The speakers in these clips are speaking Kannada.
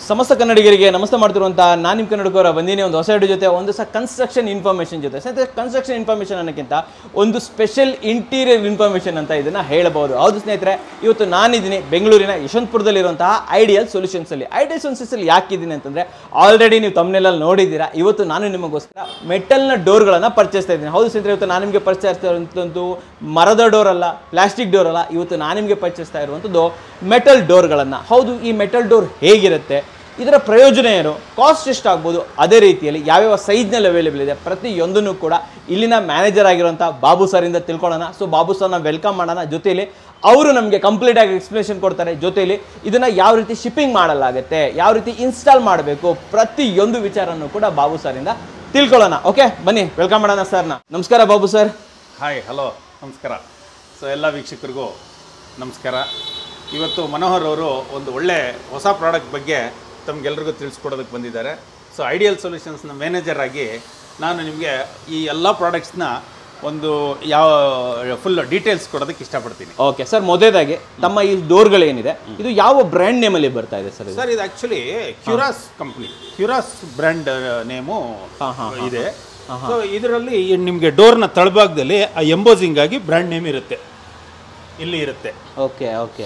ಸಮಸ್ತ ಕನ್ನಡಿಗರಿಗೆ ನಮಸ್ತೆ ಮಾಡ್ತಿರುವಂತ ನಾನು ನಿಮ್ಮ ಕನ್ನಡಕರ ಬಂದಿನಿ ಒಂದು ಹೊಸ ವಿಡಿಯೋ ಜೊತೆ ಒಂದು ಕನ್ಸ್ಟ್ರಕ್ಷನ್ ಇನ್ಫಾರ್ಮೇಷನ್ ಜೊತೆ ಸದ್ಯ ಕನ್ಸ್ಟ್ರಕ್ಷನ್ ಇನ್ಫಾರ್ಮೇಷನ್ ಅನ್ನೋಕ್ಕಿಂತ ಒಂದು ಸ್ಪೆಷಲ್ ಇಂಟೀರಿಯರ್ ಇನ್ಫಾರ್ಮೇಷನ್ ಅಂತ ಇದನ್ನ ಹೇಳಬಹುದು. ಹೌದು ಸ್ನೇಹಿತರೆ, ಇವತ್ತು ನಾನಿದ್ದೀನಿ ಬೆಂಗಳೂರಿನ ಯಶವಂತಪುರದಲ್ಲಿರುವಂತಹ ಐಡಿಯಲ್ ಸೊಲ್ಯೂಷನ್ಸ್ ಅಲ್ಲಿ. ಐಡಿಯಲ್ ಸೊಲ್ಯೂಷನ್ಸ್ ಅಲ್ಲಿ ಯಾಕಿದ್ದೀನಿ ಅಂತಂದ್ರೆ ಆಲ್ರೆಡಿ ನೀವು ತಮ್ಮನೆಲ್ಲ ನೋಡಿದ್ದೀರಾ. ಇವತ್ತು ನಾನು ನಿಮಗೋಸ್ಕರ ಮೆಟಲ್ನ ಡೋರ್ಗಳನ್ನು ಪರ್ಚೇಸ್ತಾ ಇದ್ದೀನಿ. ಹೌದು ಸ್ನೇಹಿತರೆ, ಇವತ್ತು ನಾನು ನಿಮಗೆ ಪರ್ಚೇಸ್ತಾ ಇರುವಂಥದ್ದು ಮರದ ಡೋರ್ ಅಲ್ಲ, ಪ್ಲಾಸ್ಟಿಕ್ ಡೋರ್ ಅಲ್ಲ, ಇವತ್ತು ನಾನು ನಿಮಗೆ ಪರ್ಚೇಸ್ತಾ ಇರುವಂಥದ್ದು ಮೆಟಲ್ ಡೋರ್ಗಳನ್ನು. ಹೌದು, ಈ ಮೆಟಲ್ ಡೋರ್ ಹೇಗಿರುತ್ತೆ, ಇದರ ಪ್ರಯೋಜನ ಏನು, ಕಾಸ್ಟ್ ಎಷ್ಟಾಗ್ಬೋದು, ಅದೇ ರೀತಿಯಲ್ಲಿ ಯಾವ್ಯಾವ ಸೈಜ್ನಲ್ಲಿ ಅವೈಲೇಬಲ್ ಇದೆ ಪ್ರತಿಯೊಂದನ್ನು ಕೂಡ ಇಲ್ಲಿನ ಮ್ಯಾನೇಜರ್ ಆಗಿರುವಂಥ ಬಾಬು ಸರಿಂದ ತಿಳ್ಕೊಳ್ಳೋಣ. ಸೊ ಬಾಬು ಸರ್ನ ವೆಲ್ಕಮ್ ಮಾಡೋಣ. ಜೊತೆಯಲ್ಲಿ ಅವರು ನಮಗೆ ಕಂಪ್ಲೀಟಾಗಿ ಎಕ್ಸ್ಪ್ಲನೇಷನ್ ಕೊಡ್ತಾರೆ. ಜೊತೆಯಲ್ಲಿ ಇದನ್ನು ಯಾವ ರೀತಿ ಶಿಪ್ಪಿಂಗ್ ಮಾಡಲಾಗುತ್ತೆ, ಯಾವ ರೀತಿ ಇನ್ಸ್ಟಾಲ್ ಮಾಡಬೇಕು, ಪ್ರತಿಯೊಂದು ವಿಚಾರನೂ ಕೂಡ ಬಾಬು ಸರಿಂದ ತಿಳ್ಕೊಳ್ಳೋಣ. ಓಕೆ, ಬನ್ನಿ ವೆಲ್ಕಮ್ ಮಾಡೋಣ ಸರ್ನ. ನಮಸ್ಕಾರ ಬಾಬು ಸರ್. ಹಾಯ್, ಹಲೋ, ನಮಸ್ಕಾರ. ಸೊ ಎಲ್ಲ ವೀಕ್ಷಕರಿಗೂ ನಮಸ್ಕಾರ. ಇವತ್ತು ಮನೋಹರ್ ಅವರು ಒಂದು ಒಳ್ಳೆ ಹೊಸ ಪ್ರಾಡಕ್ಟ್ ಬಗ್ಗೆ ತಮಗೆಲ್ರಿಗೂ ತಿಳಿಸ್ಕೊಡೋದಕ್ಕೆ ಬಂದಿದ್ದಾರೆ. ಸೊ ಐಡಿಯಲ್ ಸೊಲ್ಯೂಷನ್ಸ್ನ ಮ್ಯಾನೇಜರ್ ಆಗಿ ನಾನು ನಿಮಗೆ ಈ ಎಲ್ಲ ಪ್ರಾಡಕ್ಟ್ಸ್ನ ಒಂದು ಫುಲ್ ಡೀಟೇಲ್ಸ್ ಕೊಡೋದಕ್ಕೆ ಇಷ್ಟಪಡ್ತೀನಿ. ಓಕೆ ಸರ್, ಮೊದಲೇದಾಗಿ ತಮ್ಮ ಈ ಡೋರ್ಗಳೇನಿದೆ ಇದು ಯಾವ ಬ್ರ್ಯಾಂಡ್ ನೇಮಲ್ಲಿ ಬರ್ತಾ ಇದೆ ಸರ್? ಸರ್, ಇದು actually Curas company, Curas brand name ಇದೆ. ಸೊ ಇದರಲ್ಲಿ ನಿಮಗೆ ಡೋರ್ನ ತಳಭಾಗದಲ್ಲಿ ಆ ಎಂಬೋಸಿಂಗ್ ಆಗಿ ಬ್ರ್ಯಾಂಡ್ ನೇಮ್ ಇರುತ್ತೆ, ಇಲ್ಲಿ ಇರುತ್ತೆ. ಓಕೆ ಓಕೆ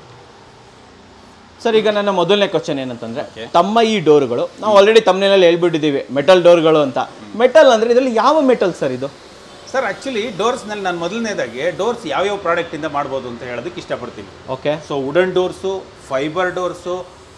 ಸರ್, ಈಗ ನನ್ನ ಮೊದಲನೇ ಕ್ವಶನ್ ಏನಂತಂದ್ರೆ, ತಮ್ಮ ಈ ಡೋರ್ಗಳು ನಾವು ಆಲ್ರೆಡಿ ತಮ್ಮನೇಲಿ ಹೇಳ್ಬಿಟ್ಟಿದ್ದೀವಿ ಮೆಟಲ್ ಡೋರ್ಗಳು ಅಂತ. ಮೆಟಲ್ ಅಂದ್ರೆ ಇದರಲ್ಲಿ ಯಾವ ಮೆಟಲ್ ಸರ್ ಇದು? ಸರ್, ಆ್ಯಕ್ಚುಲಿ ಡೋರ್ಸ್ನಲ್ಲಿ ನಾನು ಮೊದಲನೇದಾಗಿ ಡೋರ್ಸ್ ಯಾವ್ಯಾವ ಪ್ರಾಡಕ್ಟಿಂದ ಮಾಡ್ಬೋದು ಅಂತ ಹೇಳೋದಕ್ಕೆ ಇಷ್ಟಪಡ್ತೀನಿ. Okay. So wooden doors, fibre doors,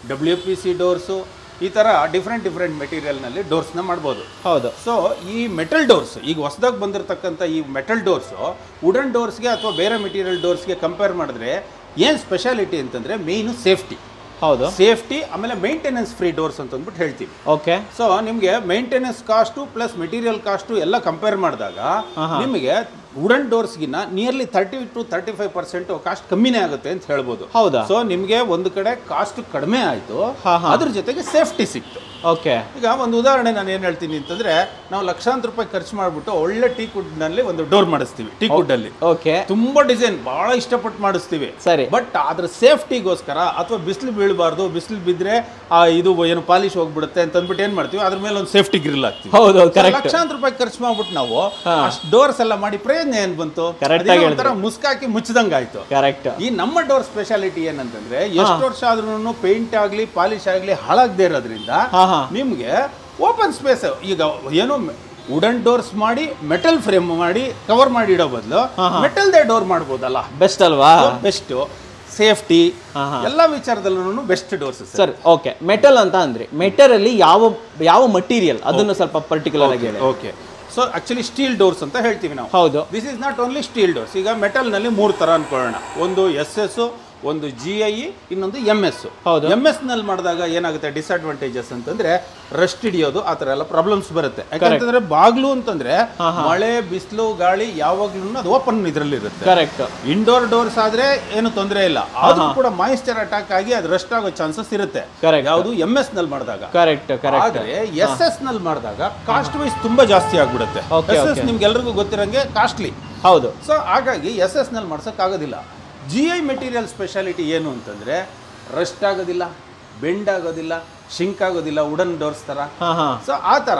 WPC doors, ಈ ಥರ ಡಿಫ್ರೆಂಟ್ ಮೆಟೀರಿಯಲ್ನಲ್ಲಿ ಡೋರ್ಸ್ನ ಮಾಡ್ಬೋದು. ಹೌದು. ಸೊ ಈ ಮೆಟಲ್ ಡೋರ್ಸ್, ಈಗ ಹೊಸದಾಗಿ ಬಂದಿರತಕ್ಕಂಥ ಈ ಮೆಟಲ್ ಡೋರ್ಸು ವುಡನ್ ಡೋರ್ಸ್ಗೆ ಅಥವಾ ಬೇರೆ ಮೆಟೀರಿಯಲ್ ಡೋರ್ಸ್ಗೆ ಕಂಪೇರ್ ಮಾಡಿದ್ರೆ ಏನು ಸ್ಪೆಷಾಲಿಟಿ ಅಂತಂದರೆ ಮೇಯ್ನು ಸೇಫ್ಟಿ. ಹೌದು, ಸೇಫ್ಟಿ, ಆಮೇಲೆ ಮೇಂಟೆನೆನ್ಸ್ ಫ್ರೀ ಡೋರ್ಸ್ ಅಂತ ಅಂದ್ಬಿಟ್ಟು ಹೇಳ್ತೀವಿ. ಓಕೆ. ಸೊ ನಿಮಗೆ maintenance cost plus material cost ಎಲ್ಲ ಕಂಪೇರ್ ಮಾಡಿದಾಗ ನಿಮಗೆ ವುಡನ್ ಡೋರ್ಸ್ಗಿನ್ನ ನಿಯರ್ಲಿ 30 to 35% ಕಾಸ್ಟ್ ಕಮ್ಮಿನೇ ಆಗುತ್ತೆ ಅಂತ ಹೇಳ್ಬೋದು. ಹೌದಾ? ಸೊ ನಿಮಗೆ ಒಂದು ಕಡೆ ಕಾಸ್ಟ್ ಕಡಿಮೆ ಆಯಿತು, ಅದ್ರ ಜೊತೆಗೆ ಸೇಫ್ಟಿ ಸಿಕ್ತು. ಓಕೆ. ಈಗ ಒಂದು ಉದಾಹರಣೆ ನಾನು ಏನು ಹೇಳ್ತೀನಿ ಅಂತಂದ್ರೆ, ನಾವು ಲಕ್ಷಾಂತರ ರೂಪಾಯಿ ಖರ್ಚು ಮಾಡಿಬಿಟ್ಟು ಒಳ್ಳೆ ಟೀ ಕುಡ್ನಲ್ಲಿ ಒಂದು ಡೋರ್ ಮಾಡಿಸ್ತೀವಿ. ಟೀ ಕುಡ್ಡಲ್ಲಿ ಓಕೆ, ತುಂಬಾ ಡಿಸೈನ್ ಬಹಳ ಇಷ್ಟಪಟ್ಟು ಮಾಡಿಸ್ತೀವಿ. ಸರಿ. ಬಟ್ ಅದ್ರ ಸೇಫ್ಟಿಗೋಸ್ಕರ ಅಥವಾ ಬಿಸಿಲು ಬೀಳಬಾರ್ದು, ಬಿಸಿಲು ಬಿದ್ದರೆ ಇದು ಏನು ಪಾಲಿಶ್ ಹೋಗ್ಬಿಡುತ್ತೆ ಅಂತ ಅಂದ್ಬಿಟ್ಟು ಏನ್ ಮಾಡ್ತೀವಿ, ಅದ್ರ ಮೇಲೆ ಒಂದು ಸೇಫ್ಟಿ ಗ್ರಿಲ್ ಹಾಕ್ತೀವಿ. ಲಕ್ಷಾಂತರ ರೂಪಾಯಿ ಖರ್ಚು ಮಾಡ್ಬಿಟ್ಟು ನಾವು ಅಷ್ಟು ಡೋರ್ಸ್ ಎಲ್ಲ ಮಾಡಿ ಪ್ರಯೋಜನ ಏನ್ ಬಂತು? ಮುಸ್ಕಾಕಿ ಮುಚ್ಚದಂಗ ಆಯ್ತು. ಕರೆಕ್ಟ್. ಈ ನಮ್ಮ ಡೋರ್ ಸ್ಪೆಷಾಲಿಟಿ ಏನಂತಂದ್ರೆ, ಎಷ್ಟು ವರ್ಷ ಆದ್ರೂ ಪೇಂಟ್ ಆಗ್ಲಿ ಪಾಲಿಶ್ ಆಗ್ಲಿ ಹಾಳಾಗದೇ ಇರೋದ್ರಿಂದ ನಿಮ್ಗೆ ಓಪನ್ ಸ್ಪೇಸ್. ಈಗ ಏನೋ ವುಡನ್ ಡೋರ್ಸ್ ಮಾಡಿ ಮೆಟಲ್ ಫ್ರೇಮ್ ಮಾಡಿ ಕವರ್ ಮಾಡಿ ಇಡೋ ಬದಲು ಮೆಟಲ್ ದೇ ಡೋರ್ ಮಾಡ್ಬೋದಲ್ಲ. ಬೆಸ್ಟ್ ಅಲ್ವಾ? ಬೆಸ್ಟ್ ಸೇಫ್ಟಿ ಎಲ್ಲ ವಿಚಾರದಲ್ಲೂ best doors sir. Okay, metal ಅಂತ ಅಂದ್ರೆ ಮೆಟಲ್ ಅಲ್ಲಿ ಯಾವ ಮಟೀರಿಯಲ್ ಅದನ್ನು ಸ್ವಲ್ಪ ಪರ್ಟಿಕ್ಯುಲರ್ ಆಗಿ ಹೇಳಿ. Okay. So actually steel doors ಅಂತ ಹೇಳ್ತೀವಿ ನಾವು. ಹೌದು. This is not only steel doors. ಈಗ ಮೆಟಲ್ ನಲ್ಲಿ 3 ತರ ಅನ್ಕೊಳ್ಳೋಣ. ಒಂದು SS, ಒಂದು GIE, ಇನ್ನೊಂದು MS. ಹೌದು. MS ನಲ್ಲಿ ಮಾಡಿದಾಗ ಏನಾಗುತ್ತೆ ಡಿಸ್ಅಡ್ವಾಂಟೇಜಸ್ ಅಂತಂದ್ರೆ ರಸ್ಟ್ ಹಿಡಿಯೋದು, ಆ ತರ ಎಲ್ಲ ಪ್ರಾಬ್ಲಮ್ಸ್ ಬರುತ್ತೆ. ಯಾಕಂತಂದ್ರೆ ಬಾಗ್ಲು ಅಂತಂದ್ರೆ ಮಳೆ ಬಿಸಿಲು ಗಾಳಿ ಯಾವಾಗ್ಲೂ ಅದು ಓಪನ್ ಇದ್ರಲ್ಲಿ ಇರುತ್ತೆ. ಕರೆಕ್ಟ್. ಇಂಡೋರ್ ಡೋರ್ಸ್ ಆದ್ರೆ ಏನು ತೊಂದರೆ ಇಲ್ಲ, ಆದ್ರೂ ಕೂಡ ಮಾಯಿಶ್ಚರ್ ಅಟ್ಯಾಕ್ ಆಗಿ ಅದು ರಸ್ಟ್ ಆಗೋ ಚಾನ್ಸಸ್ ಇರುತ್ತೆ. ಯಾವುದು MS ನಲ್ಲಿ ಮಾಡಿದಾಗ. Correct correct. ಆದ್ರೆ SS ನಲ್ಲಿ ಮಾಡಿದಾಗ ಕಾಸ್ಟ್ ವೈಸ್ ತುಂಬಾ ಜಾಸ್ತಿ ಆಗ್ಬಿಡುತ್ತೆ. SS ನಿಮ್ಗೆಲ್ರಿಗೂ ಗೊತ್ತಿರಂಗೆ ಕಾಸ್ಟ್ಲಿ. ಹೌದು. ಸೊ ಹಾಗಾಗಿ SS ನಲ್ಲಿ ಮಾಡ್ಸಕ್ ಆಗೋದಿಲ್ಲ. GI ಮೆಟೀರಿಯಲ್ ಸ್ಪೆಷಾಲಿಟಿ ಏನು ಅಂತಂದ್ರೆ, ರಸ್ಟ್ ಆಗೋದಿಲ್ಲ, ಬೆಂಡ್ ಆಗೋದಿಲ್ಲ, ಶಿಂಕ್ ಆಗೋದಿಲ್ಲ ವುಡನ್ ಡೋರ್ಸ್ ತರ. ಸೊ ಆ ತರ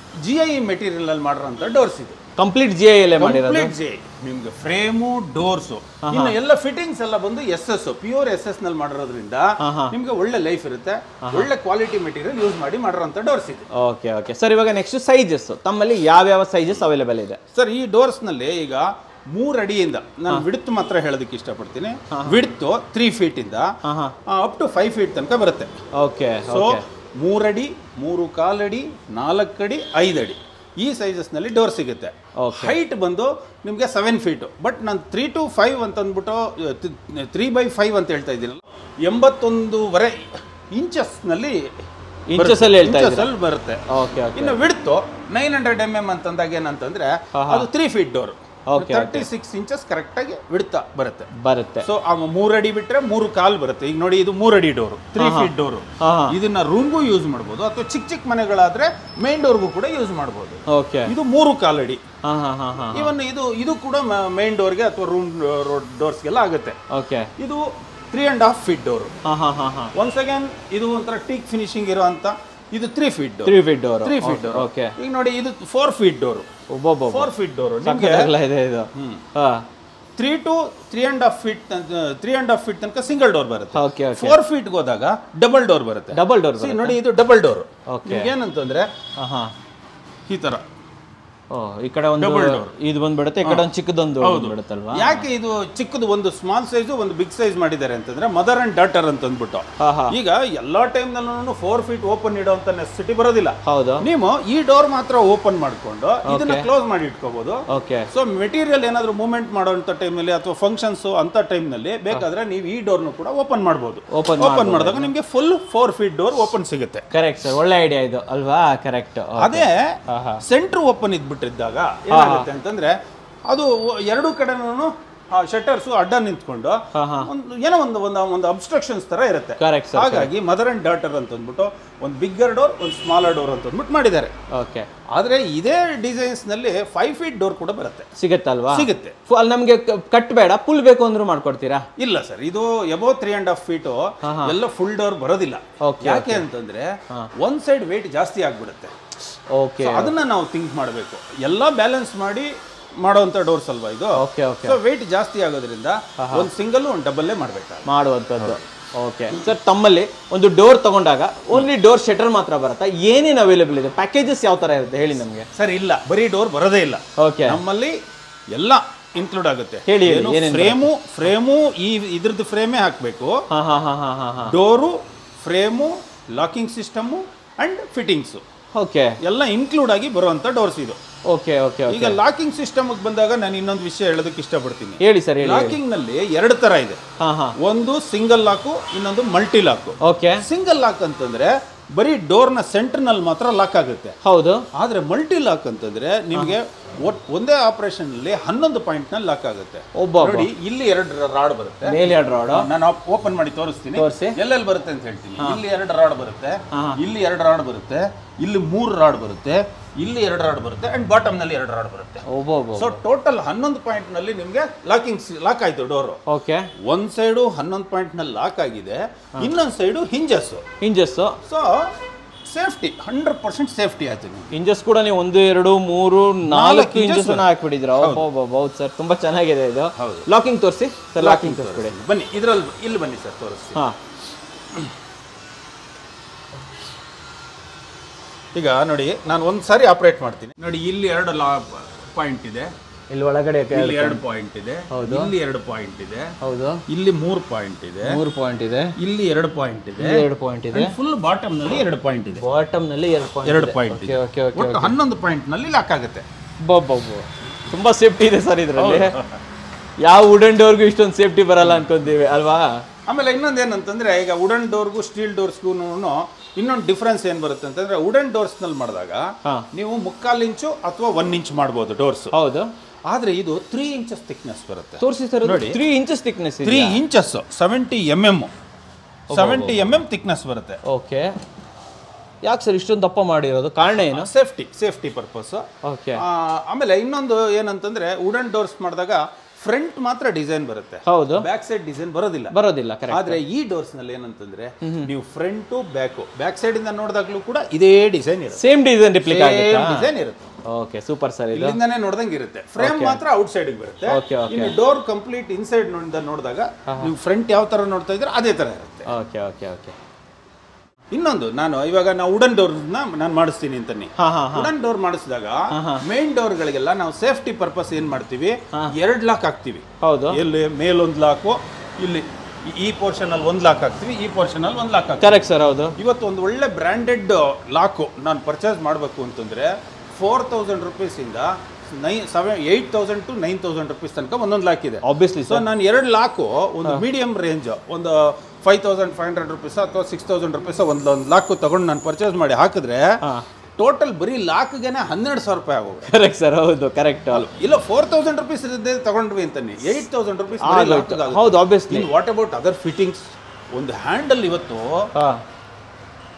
GI ಮೆಟೀರಿಯಲ್ ಅಲ್ಲಿ ಮಾಡಿರೋಂಥ ಡೋರ್ಸ್ ಇದು. ಕಂಪ್ಲೀಟ್ GI ಅಲ್ಲೇ ಮಾಡಿರೋದು. GI ನಿಮ್ಗೆ ಫ್ರೇಮು, ಡೋರ್ಸು, ಇನ್ನು ಎಲ್ಲ ಫಿಟ್ಟಿಂಗ್ಸ್ ಎಲ್ಲ ಬಂದು SS, ಪ್ಯೂರ್ SS ನಲ್ಲಿ ಮಾಡಿರೋದ್ರಿಂದ ನಿಮ್ಗೆ ಒಳ್ಳೆ ಲೈಫ್ ಇರುತ್ತೆ. ಒಳ್ಳೆ ಕ್ವಾಲಿಟಿ ಮೆಟೀರಿಯಲ್ ಯೂಸ್ ಮಾಡಿ ಮಾಡಿರೋಂಥ ಡೋರ್ಸ್ ಇದೆ. ಓಕೆ ಓಕೆ ಸರ್, ಇವಾಗ ನೆಕ್ಸ್ಟ್ ಸೈಜಸ್ ತಮ್ಮಲ್ಲಿ ಯಾವ ಸೈಜಸ್ ಅವೈಲೇಬಲ್ ಇದೆ ಸರ್? ಈ ಡೋರ್ಸ್ ನಲ್ಲಿ ಈಗ 3 ಅಡಿಯಿಂದ ನಾನು ವಿಡ್ತ್ ಮಾತ್ರ ಹೇಳೋದಕ್ಕೆ ಇಷ್ಟಪಡ್ತೀನಿ. ವಿಡ್ತ್ 3 ಫೀಟ್ ಇಂದ ಅಪ್ ಟು 5 ಫೀಟ್ ತನಕ ಬರುತ್ತೆ. ಓಕೆ. ಸೊ 3 ಅಡಿ, 3.25 ಅಡಿ, 4 ಅಡಿ, 5 ಅಡಿ ಈ ಸೈಜಸ್ ನಲ್ಲಿ ಡೋರ್ ಸಿಗುತ್ತೆ. ಹೈಟ್ ಬಂದು ನಿಮ್ಗೆ 7 ಫೀಟ್. ಬಟ್ ನಾನು 3 to 5 ಅಂತ ಅಂದ್ಬಿಟ್ಟು 3/5 ಅಂತ ಹೇಳ್ತಾ ಇದ್ದೀನಲ್ಲ, 81.25 ಇಂಚಸ್ ನಲ್ಲಿ ಬರುತ್ತೆ. ಇನ್ನು ವಿಡ್ತ್ 900 mm ಅಂತಂದಾಗ ಏನಂತಂದ್ರೆ ಅದು 3 ಫೀಟ್ ಡೋರ್. 36 ಇಂಚಸ್ ಕರೆಕ್ಟ್ ಆಗಿ ಬಿಡ್ತಾ ಬರುತ್ತೆ. ಸೊ 3 ಅಡಿ ಬಿಟ್ರೆ 3.25 ಬರುತ್ತೆ. ಈಗ ನೋಡಿ, ಇದು 3 ಅಡಿ ಡೋರು, 3 ಫೀಟ್ ಡೋರು. ಇದನ್ನ ರೂಮ್ಗೂ ಯೂಸ್ ಮಾಡಬಹುದು, ಅಥವಾ ಚಿಕ್ಕ ಮನೆಗಳಾದ್ರೆ ಮೇನ್ ಡೋರ್ಗೂ ಕೂಡ ಯೂಸ್ ಮಾಡಬಹುದು. ಇದು 3.25 ಅಡಿ. ಇವನ್ ಇದು ಕೂಡ ಮೇನ್ ಡೋರ್ಗೆ ಅಥವಾ ರೂಮ್ ಡೋರ್ಸ್ಗೆಲ್ಲ ಆಗುತ್ತೆ. ಇದು 3.5 feet ಡೋರು. ಒನ್ಸ್ ಅಗೇನ್ ಇದು ಒಂಥರ ಟೀಕ್ ಫಿನಿಶಿಂಗ್ ಇರುವಂತ ಇದು 3 feet door. 3 feet door. 3 feet door. Okay. ಈಗ ನೋಡಿ ಇದು 4 feet ಡೋರು. 4 feet door. ನಿಮಗೆ ಇದೆ ಇದು. 3 to 3.5 feet 3.5 feet ತನಕ ಸಿಂಗಲ್ ಡೋರ್ ಬರುತ್ತೆ. 4 feet ಹೋದಾಗ ಡಬಲ್ ಡೋರ್ ಬರುತ್ತೆ. Double door. ನೋಡಿ ಇದು ಡಬಲ್ ಡೋರ್. ನಿಮ್ಗೆ ಏನಂತಂದ್ರೆ ಈ ತರ ಈ ಕಡೆ ಒಂದು ಇದು ಬಂದ್ಬಿಡುತ್ತೆ, ಈ ಕಡೆ ಒಂದು ಚಿಕ್ಕದೊಂದು ಬಂದ್ಬಿಡುತ್ತಲ್ವಾ. ಯಾಕೆ ಇದು ಚಿಕ್ಕದು ಒಂದು ಸ್ಮಾಲ್ ಸೈಜ್ ಒಂದು ಬಿಗ್ ಸೈಜ್ ಮಾಡಿದ್ದಾರೆ ಅಂತಂದ್ರೆ ಮದರ್ ಅಂಡ್ ಡಾಟರ್ ಅಂತ ಅಂದ್ಬಿಟ್ಟು. ಈಗ ಎಲ್ಲಾ ಟೈಮ್ ನಲ್ಲೂ 4 feet ಓಪನ್ ಇಡುವಂತ ನೆಸೆಸಿಟಿ ಬರೋದಿಲ್ಲ. ಹೌದು. ನೀವು ಈ ಡೋರ್ ಮಾತ್ರ ಓಪನ್ ಮಾಡ್ಕೊಂಡು ಇದನ್ನ ಕ್ಲೋಸ್ ಮಾಡಿ ಇಟ್ಕೋಬಹುದು. ಸೊ ಮೆಟೀರಿಯಲ್ ಏನಾದ್ರು ಮೂವ್ಮೆಂಟ್ ಮಾಡುವಂತ ಟೈಮ್ ನಲ್ಲಿ ಅಥವಾ ಫಂಕ್ಷನ್ಸ್ ಅಂತ ಟೈಮ್ ನಲ್ಲಿ ಬೇಕಾದ್ರೆ ನೀವು ಈ ಡೋರ್ನು ಕೂಡ ಓಪನ್ ಮಾಡಬಹುದು. ಓಪನ್ ಮಾಡಿದಾಗ ನಿಮಗೆ ಫುಲ್ 4 feet ಡೋರ್ ಓಪನ್ ಸಿಗುತ್ತೆ. ಕರೆಕ್ಟ್ ಸರ್, ಒಳ್ಳೆ ಐಡಿಯಾ ಇದು ಅಲ್ವಾ. ಕರೆಕ್ಟ್. ಅದೇ ಸೆಂಟರ್ ಓಪನ್ ಇದ್ಬಿಟ್ಟಿದ್ದಾಗ ಏನಾಗುತ್ತೆ ಅಂತಂದ್ರೆ ಅದು ಎರಡು ಕಡೆನೂ ಶಟರ್ಸ್ ಅಡ್ಡ ನಿಂತ್ಕೊಂಡು ಏನೋ ಒಂದು ಅಬ್ಸ್ಟ್ರಕ್ಷನ್ಸ್ ತರ ಇರುತ್ತೆ. ಹಾಗಾಗಿ ಮದರ್ ಅಂಡ್ ಡಾಟರ್ ಅಂತ ಅಂದ್ಬಿಟ್ಟು ಒಂದು ಬಿಗ್ಗರ್ ಡೋರ್ ಒಂದು ಸ್ಮಾಲರ್ ಡೋರ್ ಅಂತ ಅಂದ್ಬಿಟ್ಟು ಮಾಡಿದ್ದಾರೆ. ಓಕೆ. ಆದ್ರೆ ಇದೇ ಡಿಸೈನ್ಸ್ ನಲ್ಲಿ 5 feet ಡೋರ್ ಕೂಡ ಬರುತ್ತೆ. ಸಿಗುತ್ತಲ್ವಾ? ಸಿಗುತ್ತೆ. ಅಲ್ಲಿ ನಮ್ಗೆ ಕಟ್ ಬೇಡ, ಫುಲ್ ಬೇಕು ಅಂದ್ರೂ ಮಾಡ್ಕೊಡ್ತೀರಾ? ಇಲ್ಲ ಸರ್, ಇದು ಎಬೋ 3.5 feet ಎಲ್ಲ ಫುಲ್ ಡೋರ್ ಬರೋದಿಲ್ಲ. ಯಾಕೆ ಅಂತಂದ್ರೆ ಒಂದ್ ಸೈಡ್ ವೇಟ್ ಜಾಸ್ತಿ ಆಗ್ಬಿಡುತ್ತೆ. ಓಕೆ. ಅದನ್ನ ನಾವು ಥಿಂಕ್ ಮಾಡಬೇಕು. ಎಲ್ಲ ಬ್ಯಾಲೆನ್ಸ್ ಮಾಡಿ ಮಾಡುವಂತ ಡೋರ್ಸ್ ಅಲ್ವಾ ಇದು. ಸೊ ವೇಟ್ ಜಾಸ್ತಿ ಆಗೋದ್ರಿಂದ ಒಂದು ಸಿಂಗಲ್ ಒಂದು ಡಬಲ್ಲೇ ಮಾಡುವಂಥದ್ದು. ಓಕೆ ಸರ್, ತಮ್ಮಲ್ಲಿ ಒಂದು ಡೋರ್ ತಗೊಂಡಾಗ ಓನ್ಲಿ ಡೋರ್ ಶಟರ್ ಮಾತ್ರ ಬರುತ್ತಾ? ಏನೇನು ಅವೈಲೇಬಲ್ ಇದೆ? ಪ್ಯಾಕೇಜಸ್ ಯಾವ ತರ ಇರುತ್ತೆ ಹೇಳಿ ನಮಗೆ. ಸರ್ ಇಲ್ಲ, ಬರೀ ಡೋರ್ ಬರೋದೇ ಇಲ್ಲ. ಓಕೆ. ನಮ್ಮಲ್ಲಿ ಎಲ್ಲ ಇನ್ಕ್ಲೂಡ್ ಆಗುತ್ತೆ. ಹೇಳಿ. ಫ್ರೇಮು ಈ ಇದ್ರದ್ದು ಫ್ರೇಮೇ ಹಾಕಬೇಕು. Door, frame, locking system and fittings okay ಎಲ್ಲ ಇನ್ಕ್ಲೂಡ್ ಆಗಿ ಬರುವಂತ ಡೋರ್ಸ್ ಇದು. Okay okay. ಈಗ ಲಾಕಿಂಗ್ ಸಿಸ್ಟಮ್ ಬಂದಾಗ ನಾನು ಇನ್ನೊಂದು ವಿಷಯ ಹೇಳೋದಕ್ಕೆ ಇಷ್ಟಪಡ್ತೀನಿ. ಹೇಳಿ ಸರ್. ಲಾಕಿಂಗ್ ನಲ್ಲಿ ಎರಡು ತರ ಇದೆ. ಒಂದು ಸಿಂಗಲ್ ಲಾಕು, ಇನ್ನೊಂದು multi lock. Okay. Single lock ಅಂತಂದ್ರೆ ಬರೀ ಡೋರ್ ನ ಸೆಂಟರ್ ನಲ್ಲಿ ಮಾತ್ರ ಲಾಕ್ ಆಗುತ್ತೆ. ಹೌದು. ಆದ್ರೆ ಮಲ್ಟಿ ಲಾಕ್ ಅಂತಂದ್ರೆ ನಿಮಗೆ ಒಂದೇ ಆಪರೇಷನ್ ಅಲ್ಲಿ 11 ಪಾಯಿಂಟ್ ನಲ್ಲಿ ಲಾಕ್ ಆಗುತ್ತೆ. ನೋಡಿ ಇಲ್ಲಿ 2 ರಾಡ್ ಬರುತ್ತೆ. ಮೇಲೆ 2 ರಾಡ್ ನಾನು ಓಪನ್ ಮಾಡಿ ತೋರಿಸ್ತೀನಿ, ಎಲ್ಲೆಲ್ಲಿ ಬರುತ್ತೆ ಅಂತ ಹೇಳ್ತೀನಿ. ಇಲ್ಲಿ 2 ರಾಡ್ ಬರುತ್ತೆ, ಇಲ್ಲಿ 2 ರಾಡ್ ಬರುತ್ತೆ, ಇಲ್ಲಿ 3 ರಾಡ್ ಬರುತ್ತೆ, ಇಲ್ಲಿ 2 ರಾಡ್ ಬರುತ್ತೆ ಅಂಡ್ ಬಾಟಮ್ ನಲ್ಲಿ 2 ರಾಡ್ ಬರುತ್ತೆ. ಸೊ ಟೋಟಲ್ 11 ಪಾಯಿಂಟ್ ನಲ್ಲಿ ನಿಮ್ಗೆ ಲಾಕ್ ಆಯ್ತು ಡೋರ್. ಓಕೆ. ಒಂದ್ ಸೈಡು 11 ಪಾಯಿಂಟ್ ನಲ್ಲಿ ಲಾಕ್ ಆಗಿದೆ, ಇನ್ನೊಂದ್ side hinges. So safety 100% safety ಆಯ್ತು. ಇಂಜಸ್ ಕೂಡ ನೀವು 1 2 3 4 ಇಂಜಸ್ ಹಾಕ್ಬಿಟ್ಟಿದ್ರ. ಹೌದು ಸರ್, ತುಂಬಾ ಚೆನ್ನಾಗಿದೆ ಇದು. ಲಾಕಿಂಗ್ ತೋರಿಸಿ ಸರ್. ಲಾಕಿಂಗ್ ತೋರಿಸ್ಬಿಡಿ. ಬನ್ನಿ, ಇದ್ರಲ್ಲಿ ಇಲ್ಲಿ ಬನ್ನಿ ಸರ್, ತೋರಿಸ್ತೀನಿ. ಈಗ ನೋಡಿ, ನಾನು ಒಂದ್ಸಾರಿ ಆಪರೇಟ್ ಮಾಡ್ತೀನಿ. ನೋಡಿ ಇಲ್ಲಿ 2 ಪಾಯಿಂಟ್ ಇದೆ, ಇಲ್ಲಿ ಒಳಗಡೆ 2 ಪಾಯಿಂಟ್ ಇದೆ, ಇಲ್ಲಿ 2 ಪಾಯಿಂಟ್ ಇದೆ, ಹೌದು, ಇಲ್ಲಿ 3 ಪಾಯಿಂಟ್ ಇದೆ, 3 ಪಾಯಿಂಟ್ ಇದೆ, ಇಲ್ಲಿ 2 ಪಾಯಿಂಟ್ ಇದೆ, 2 ಪಾಯಿಂಟ್ ಇದೆ, ಫುಲ್ ಬಾಟಮ್ ನಲ್ಲಿ 2 ಪಾಯಿಂಟ್ ಇದೆ. ಬಾಟಮ್ ನಲ್ಲಿ 2 ಪಾಯಿಂಟ್ ಇದೆ. Okay okay. ಒಟ್ಟು 11 ಪಾಯಿಂಟ್ ನಲ್ಲಿ ಲಾಕ್ ಆಗುತ್ತೆ. ತುಂಬಾ ಸೇಫ್ಟಿ ಇದೆ ಸರ್ ಇದರಲ್ಲಿ. ಯಾವ ವುಡನ್ ಡೋರ್ಗೂ ಇಷ್ಟೊಂದು ಸೇಫ್ಟಿ ಬರಲ್ಲ ಅನ್ಕೊಂತೀವಿ ಅಲ್ವಾ. ಆಮೇಲೆ ಇನ್ನೊಂದು ಏನಂತಂದ್ರೆ, ಈಗ ವುಡನ್ ಡೋರ್ಗೂ ಸ್ಟೀಲ್ ಡೋರ್ಸ್ಗೂ ಇನ್ನೊಂದು ಡಿಫ್ರೆನ್ಸ್ ಏನ್ ಬರುತ್ತೆ ಅಂತಂದ್ರೆ, ವುಡನ್ ಡೋರ್ಸ್ ನಲ್ಲಿ ಮಾಡಿದಾಗ ನೀವು 3/4 ಇಂಚು ಅಥವಾ 1 ಇಂಚ್ ಮಾಡಬಹುದು ಡೋರ್ಸ್. ಹೌದು. ಆದ್ರೆ ಇದು 3 ಇಂಚಸ್ ಥಿಕ್ನೆಸ್ ಬರುತ್ತೆ. ತೋರಿಸಿ ಸರ್. ನೋಡಿ 3 inches thickness. 3 inches 70 mm thickness ಬರುತ್ತೆ. ಓಕೆ. ಯಾಕೆ ಸರ್ ಇಷ್ಟೊಂದು ದಪ್ಪ ಮಾಡಿರೋದು? ಕಾರಣ ಏನು? Safety purpose. ಓಕೆ. ಆಮೇಲೆ ಇನ್ನೊಂದು ಏನಂತಂದ್ರೆ, ವುಡನ್ ಡೋರ್ಸ್ ಮಾಡಿದಾಗ ಫ್ರಂಟ್ ಮಾತ್ರ ಡಿಸೈನ್ ಬರುತ್ತೆ, ಹೌದು, ಬ್ಯಾಕ್ ಸೈಡ್ ಡಿಸೈನ್ ಬರೋದಿಲ್ಲ. ಆದ್ರೆ ಈ ಡೋರ್ಸ್ ನಲ್ಲಿ ಏನಂತಂದ್ರೆ, ನೀವು ಫ್ರಂಟ್ ಬ್ಯಾಕ್ ಸೈಡ್ ಇಂದ ನೋಡಿದಾಗ್ಲೂ ಕೂಡ ಇದೇ ಡಿಸೈನ್ ಇರುತ್ತೆ. ಸೇಮ್ ಡಿಸೈನ್ ರಿಪ್ಲಿಕಾ ಡಿಸೈನ್ ಇರುತ್ತೆ. Okay, super sir. ಇಲ್ಲಿಂದಾನೇ ನೋಡ್ದಂಗೆ ಇರುತ್ತೆ. ಫ್ರೇಮ್ ಮಾತ್ರ ಔಟ್ ಸೈಡ್ ಬರುತ್ತೆ. ಇನ್ನು ಡೋರ್ ಕಂಪ್ಲೀಟ್ ಇನ್ಸೈಡ್ ನೋಡಿದಾಗ ನೀವು ಫ್ರಂಟ್ ಯಾವ ತರ ನೋಡ್ತಾ ಇದ್ರೆ ಅದೇ ತರ ಇರುತ್ತೆ. Okay okay okay. ಇನ್ನೊಂದು, ಇವಾಗ ನಾವು ವುಡನ್ ಡೋರ್ ನಾನು ಮಾಡಿಸ್ತೀನಿ ಅಂತಾನೆ. ವುಡನ್ ಡೋರ್ ಮಾಡಿಸಿದಾಗ ಮೇನ್ ಡೋರ್ ಗಳಿಗೆಲ್ಲ ನಾವು ಸೇಫ್ಟಿ ಪರ್ಪಸ್ ಏನ್ ಮಾಡ್ತೀವಿ, 2 ಲಾಕ್ ಹಾಕ್ತಿವಿ. ಹೌದು. ಇಲ್ಲಿ ಮೇಲೊಂದು ಲಾಕು, ಇಲ್ಲಿ ಈ ಪೋರ್ಷನ್ ಅಲ್ಲಿ 1 ಲಾಕ್ ಹಾಕ್ತಿವಿ, ಈ ಪೋರ್ಷನ್ ಅಲ್ಲಿ 1 ಲಾಕ್ ಹಾಕ್ತಿವಿ. ಕರೆಕ್ಟ್ ಸರ್, ಹೌದು. ಇವತ್ತು ಒಂದು ಒಳ್ಳೆ ಬ್ರಾಂಡೆಡ್ ಲಾಕು ನಾನು ಪರ್ಚೇಸ್ ಮಾಡಬೇಕು ಅಂತಂದ್ರೆ 4000 ರೂಪೀಸ್ ಇಂದ 8,000 to 9,000 ರೂಪೀಸ್ ತನಕ ಒಂದೊಂದು ಲಾಕ್ ಇದೆ. ಸೊ ನಾನು 2 ಲಾಕು ಒಂದು ಮೀಡಿಯಂ ರೇಂಜ್ ಒಂದು 5,500 ರೂಪೀಸ್ ಅಥವಾ 6,000 ರೂಪೀಸ್ ಒಂದು ಲಾಕು ತಗೊಂಡು ನಾನು ಪರ್ಚೇಸ್ ಮಾಡಿ ಹಾಕಿದ್ರೆ ಟೋಟಲ್ ಬರೀ ಲಾಕ್ಗೆನೆ 12,000 ರೂಪಾಯಿ ಆಗೋದು. ಕರೆಕ್ಟ್ ಸರ್, ಹೌದು, ಕರೆಕ್ಟ್. ಇಲ್ಲ 4,000 ರೂಪೀಸ್ ತಗೊಂಡ್ವಿ ಅಂತಾನೆ 8,000 ರೂಪೀಸ್. ಹೌದು, obviously. What about other fittings? ಒಂದು ಹ್ಯಾಂಡಲ್ ಇವತ್ತು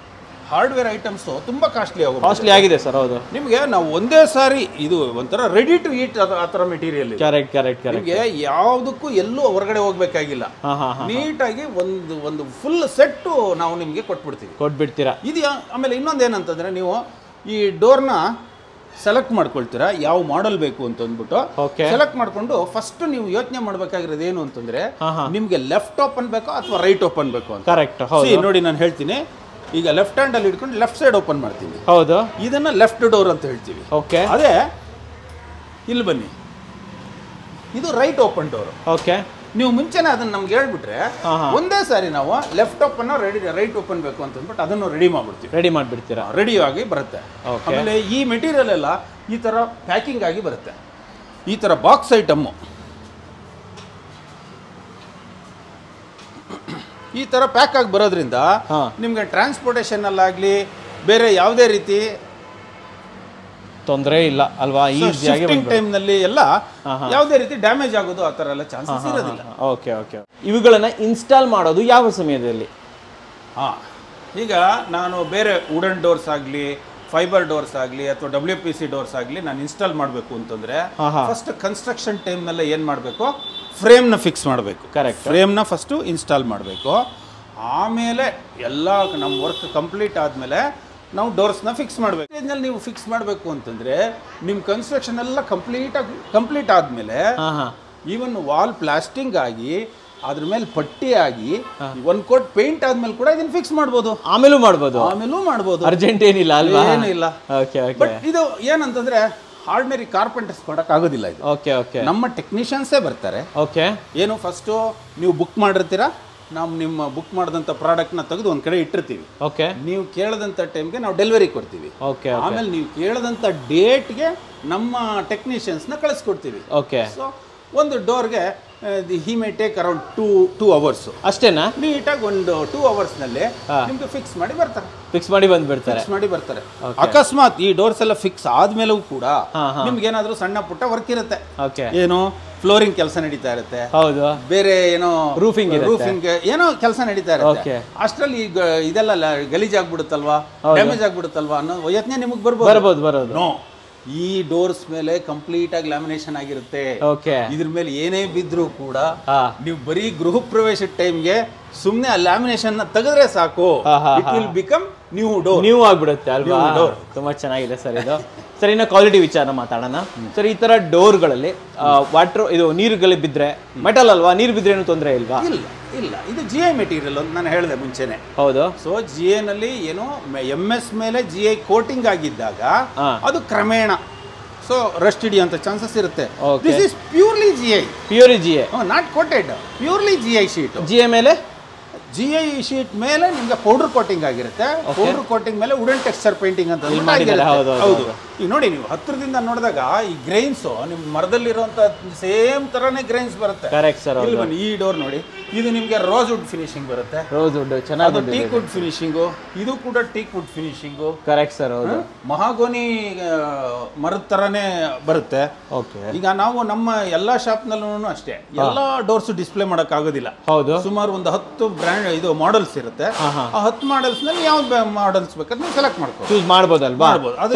ಹಾರ್ಡ್ವೇರ್ ಐಟಮ್ಸ್ ತುಂಬಾ ಕಾಸ್ಟ್ಲಿ ಆಗಿದೆ ಸರ್. ಹೌದು, ನಿಮಗೆ ನಾವು ಒಂದೇ ಸಾರಿ ಇದು ಒಂಥರ ರೆಡಿ ಟು ಈಟ್ ಆ ಥರ ಮೆಟೀರಿಯಲ್. ಕರೆಕ್ಟ್. ನಿಮಗೆ ಯಾವುದಕ್ಕೂ ಎಲ್ಲೂ ಹೊರಗಡೆ ಹೋಗ್ಬೇಕಾಗಿಲ್ಲ, ನೀಟಾಗಿ ಒಂದು ಫುಲ್ ಸೆಟ್ ನಾವು ನಿಮಗೆ ಕೊಟ್ಬಿಡ್ತೀರಾ. ಇದು ಆಮೇಲೆ ಇನ್ನೊಂದು ಏನಂತಂದ್ರೆ, ನೀವು ಈ ಡೋರ್ನ ಸೆಲೆಕ್ಟ್ ಮಾಡ್ಕೊಳ್ತೀರಾ ಯಾವ ಮಾಡೆಲ್ ಬೇಕು ಅಂತ ಅಂದ್ಬಿಟ್ಟು. ಸೆಲೆಕ್ಟ್ ಮಾಡ್ಕೊಂಡು ಫಸ್ಟ್ ನೀವು ಯೋಚನೆ ಮಾಡ್ಬೇಕಾಗಿರೋದು ಏನು ಅಂತಂದ್ರೆ, ನಿಮ್ಗೆ ಲೆಫ್ಟ್ ಓಪನ್ ಬೇಕೋ ಅಥವಾ ರೈಟ್ ಓಪನ್ ಬೇಕೋ ಅಂತ. ಕರೆಕ್ಟ್. ನೋಡಿ ನಾನು ಹೇಳ್ತೀನಿ, ಈಗ ಲೆಫ್ಟ್ ಹ್ಯಾಂಡ್ ಅಲ್ಲಿ ಇಟ್ಕೊಂಡು ಲೆಫ್ಟ್ ಸೈಡ್ ಓಪನ್ ಮಾಡ್ತೀವಿ. ಹೌದು, ಇದನ್ನ ಲೆಫ್ಟ್ ಡೋರ್ ಅಂತ ಹೇಳ್ತೀವಿ. ಓಕೆ. ಅದೇ ಇಲ್ಲಿ ಬನ್ನಿ, ಇದು ರೈಟ್ ಓಪನ್ ಡೋರ್. ಓಕೆ. ನೀವು ಮುಂಚೆನೆ ಅದನ್ನ ನಮ್ಗೆ ಹೇಳ್ಬಿಟ್ರೆ ಒಂದೇ ಸಾರಿ ನಾವು ಲೆಫ್ಟ್ ಓಪನ್ ರೈಟ್ ಓಪನ್ ಬೇಕು ಅಂತ ಅಂದ್ಬಿಟ್ಟು ಅದನ್ನು ರೆಡಿ ಮಾಡ್ಬಿಡ್ತೀರಾ. ರೆಡಿ ಆಗಿ ಬರುತ್ತೆ. ಆಮೇಲೆ ಈ ಮೆಟೀರಿಯಲ್ ಎಲ್ಲ ಈ ತರ ಪ್ಯಾಕಿಂಗ್ ಆಗಿ ಬರುತ್ತೆ. ಈ ತರ ಬಾಕ್ಸ್ ಐಟಮ್ ಈ ತರ ಪ್ಯಾಕ್ ಆಗಿ ಬರೋದ್ರಿಂದ ನಿಮ್ಗೆ ಟ್ರಾನ್ಸ್ಪೋರ್ಟೇಷನ್ ಅಲ್ಲಾಗ್ಲಿ ಬೇರೆ ಯಾವುದೇ ರೀತಿ ತೊಂದರೆ ಇಲ್ಲ ಅಲ್ವಾ? ಈಸಿಯಾಗಿ ಟೈಮ್ ನಲ್ಲಿ ಎಲ್ಲ ಯಾವುದೇ ರೀತಿ ಡ್ಯಾಮೇಜ್ ಆಗೋದು ಆ ತರ ಎಲ್ಲ ಚಾನ್ಸಸ್ ಇರೋದಿಲ್ಲ. ಓಕೆ. ಇವುಗಳನ್ನ ಇನ್ಸ್ಟಾಲ್ ಮಾಡೋದು ಯಾವ ಸಮಯದಲ್ಲಿ? ಈಗ ನಾನು ಬೇರೆ ವುಡನ್ ಡೋರ್ಸ್ ಆಗಲಿ, ಫೈಬರ್ ಡೋರ್ಸ್ ಆಗಲಿ ಅಥವಾ WPC ಡೋರ್ಸ್ ಆಗಲಿ ನಾನು ಇನ್ಸ್ಟಾಲ್ ಮಾಡಬೇಕು ಅಂತಂದ್ರೆ ಫಸ್ಟ್ ಕನ್ಸ್ಟ್ರಕ್ಷನ್ ಟೈಮ್ ನಲ್ಲೇ ಏನು ಮಾಡಬೇಕು, ಫ್ರೇಮ್ನ ಫಿಕ್ಸ್ ಮಾಡಬೇಕು. ಕರೆಕ್ಟ್. ಫ್ರೇಮ್ನ ಫಸ್ಟು ಇನ್ಸ್ಟಾಲ್ ಮಾಡಬೇಕು. ಆಮೇಲೆ ಎಲ್ಲ ನಮ್ಮ ವರ್ಕ್ ಕಂಪ್ಲೀಟ್ ಆದಮೇಲೆ ನಾವು ಡೋರ್ಸ್ನ ಫಿಕ್ಸ್ ಮಾಡಬೇಕು. ಸ್ಟೇಜ್ನಲ್ಲಿ ನೀವು ಫಿಕ್ಸ್ ಮಾಡಬೇಕು ಅಂತಂದರೆ ನಿಮ್ಮ ಕನ್ಸ್ಟ್ರಕ್ಷನ್ ಎಲ್ಲ ಕಂಪ್ಲೀಟ್ ಆದಮೇಲೆ ಈವನ್ ವಾಲ್ ಪ್ಲಾಸ್ಟಿಂಗ್ ಆಗಿ ಅದ್ರ ಮೇಲೆ ಪಟ್ಟಿ ಆಗಿ ಒಂದು ಕೋಟ್ ಪೇಂಟ್ ಆದ್ಮೇಲೆ ಕೂಡ ಇದನ್ನ ಫಿಕ್ಸ್ ಮಾಡ್ಬೋದು. ಆಮೇಲೂ ಮಾಡ್ಬೋದು. ಅರ್ಜೆಂಟ್ ಏನಿಲ್ಲ ಅಲ್ವಾ? ಏನಿಲ್ಲ. ಬಟ್ ಇದು ಏನಂತಂದ್ರೆ ಆರ್ಡಿನರಿ ಕಾರ್ಪೆಂಟರ್ಸ್ ಕೊಡಕ್ ಆಗೋದಿಲ್ಲ ಇದು. ಓಕೆ. ನಮ್ಮ ಟೆಕ್ನಿಷಿಯನ್ಸೇ ಬರ್ತಾರೆ. ಓಕೆ. ಏನು ಫಸ್ಟು ನೀವು ಬುಕ್ ಮಾಡಿರ್ತೀರಾ, ನಾವು ನಿಮ್ಮ ಬುಕ್ ಮಾಡಿದಂಥ ಪ್ರಾಡಕ್ಟ್ನ ತೆಗೆದು ಒಂದು ಕಡೆ ಇಟ್ಟಿರ್ತೀವಿ. ಓಕೆ. ನೀವು ಕೇಳದಂಥ ಟೈಮ್ಗೆ ನಾವು ಡೆಲಿವರಿ ಕೊಡ್ತೀವಿ. ಓಕೆ. ಆಮೇಲೆ ನೀವು ಕೇಳದಂಥ ಡೇಟ್ಗೆ ನಮ್ಮ ಟೆಕ್ನಿಷಿಯನ್ಸ್ನ ಕಳಿಸ್ಕೊಡ್ತೀವಿ. ಓಕೆ. ಸೊ ಒಂದು ಡೋರ್ಗೆ he may take around 2 hours ಅಷ್ಟೇನಾ? ನೀಟಾಗಿ ಒಂದು 2 hours ನಲ್ಲಿ ನಿಮ್ಗೆ ಫಿಕ್ಸ್ ಮಾಡಿ ಬರ್ತಾರೆ. ಅಕಸ್ಮಾತ್ ಈ ಡೋರ್ಸ್ ಎಲ್ಲ ಫಿಕ್ಸ್ ಆದ್ಮೇಲೂ ಕೂಡ ನಿಮ್ಗೆ ಏನಾದ್ರೂ ಸಣ್ಣ ಪುಟ್ಟ ವರ್ಕ್ ಇರುತ್ತೆ. ಏನು ಫ್ಲೋರಿಂಗ್ ಕೆಲಸ ನಡೀತಾ ಇರುತ್ತೆ, ಹೌದು, ಬೇರೆ ಏನೋ ರೂಫಿಂಗ್ ಏನೋ ಕೆಲಸ ನಡೀತಾ ಇರುತ್ತೆ. ಅಷ್ಟರಲ್ಲಿ ಇದೆಲ್ಲ ಗಲೀಜಾಗ್ಬಿಡುತ್ತಲ್ವಾ, ಡ್ಯಾಮೇಜ್ ಆಗ್ಬಿಡುತ್ತಲ್ವಾ ಅನ್ನೋ ಯೋಚನೆ ನಿಮಗೆ ಬರ್ಬೋದು. ನೋ, ಈ ಡೋರ್ಸ್ ಮೇಲೆ ಕಂಪ್ಲೀಟ್ ಆಗಿ ಲ್ಯಾಮಿನೇಷನ್ ಆಗಿರುತ್ತೆ. ಇದ್ರ ಮೇಲೆ ಏನೇ ಬಿದ್ರೂ ಕೂಡ ನೀವು ಬರೀ ಗೃಹ ಪ್ರವೇಶದ ಟೈಮ್ಗೆ ಸುಮ್ನೆ ಆ ಲ್ಯಾಮಿನೇಷನ್ ತೆಗೆದ್ರೆ ಸಾಕು, ಇಟ್ ವಿಲ್ ಬಿಕಮ್ ನ್ಯೂ ಆಗ್ಬಿಡುತ್ತೆ ಅಲ್ವಾ? ತುಂಬಾ ಚೆನ್ನಾಗಿದೆ ಸರ್ ಇದು. ಸರ್, ಇನ್ನು ಕ್ವಾಲಿಟಿ ವಿಚಾರ ಮಾತಾಡೋಣ. ಸರ್, ಈ ತರ ಡೋರ್ಗಳಲ್ಲಿ ವಾಟರ್ ಇದು ನೀರುಗಳು ಬಿದ್ರೆ ಮೆಟಲ್ ಅಲ್ವಾ, ನೀರು ಬಿದ್ರೆ ಏನು ತೊಂದರೆ ಇಲ್ವಾ? ಇಲ್ಲ, ಇದು GI ಮೆಟೀರಿಯಲ್ ಅಂತ ನಾನು ಹೇಳಿದೆ ಮುಂಚೆನೆ. ಹೌದು. ಸೊ GI ನಲ್ಲಿ ಏನು MS ಮೇಲೆ GI ಕೋಟಿಂಗ್ ಆಗಿದ್ದಾಗ ಅದು ಕ್ರಮೇಣ ಸೊ ರಸ್ಟ್ ಹಿಡಿಯುವಂತ ಚಾನ್ಸಸ್ ಇರುತ್ತೆ. This is purely GI, not coated, purely GI sheet. GI ಮೇಲೆ GI ಶೀಟ್ ಮೇಲೆ ನಿಮ್ಗೆ ಪೌಡರ್ ಕೋಟಿಂಗ್ ಆಗಿರುತ್ತೆ. ಪೌಡರ್ ಕೋಟಿಂಗ್ ಮೇಲೆ ವುಡನ್ ಟೆಕ್ಸ್ಚರ್ ಪೇಂಟಿಂಗ್ ಅಂತ ಹೌದು. ಈಗ ನೋಡಿ, ನೀವು ಹತ್ತಿರದಿಂದ ನೋಡಿದಾಗ ಈ ಗ್ರೈನ್ಸ್ ನಿಮ್ ಮರದಲ್ಲಿರುವಂತ ಸೇಮ್ ತರನೇ ಗ್ರೈನ್ಸ್ ಬರುತ್ತೆ. ಇಲ್ಲಿ ಬನ್ನಿ, ಈ ಡೋರ್ ನೋಡಿ, ಇದು ನಿಮ್ಗೆ ರೋಸ್ ವುಡ್ ಫಿನಿಶಿಂಗ್ ಬರುತ್ತೆ. ಚೆನ್ನಾಗಿ ಟೀಕ್ ವುಡ್ ಫಿನಿಶಿಂಗ್, ಇದು ಕೂಡ teak wood finishing. Correct sir, ಹೌದು. ಮಹಾಗೋನಿ ಮರದ ತರನೇ ಬರುತ್ತೆ. ಈಗ ನಾವು ನಮ್ಮ ಎಲ್ಲಾ ಶಾಪ್ ನಲ್ಲೂ ಅಷ್ಟೇ ಎಲ್ಲಾ ಡೋರ್ಸ್ ಡಿಸ್ಪ್ಲೇ ಮಾಡಕ್ ಆಗೋದಿಲ್ಲ. ಸುಮಾರು ಒಂದು 10 ಬ್ರ್ಯಾಂಡ್ ಇದು ಮಾಡೆಲ್ಸ್ ಇರುತ್ತೆ. ಆ 10 ಮಾಡೆಲ್ಸ್ ನಲ್ಲಿ ಯಾವ್ದು ಮಾಡೆಲ್ಸ್ ಬೇಕಾದ್ರೆ ನೀವು ಸೆಲೆಕ್ಟ್ ಮಾಡ್ಕೊ ಚೂಸ್ ಮಾಡ್ಬೋದಲ್ವಾ?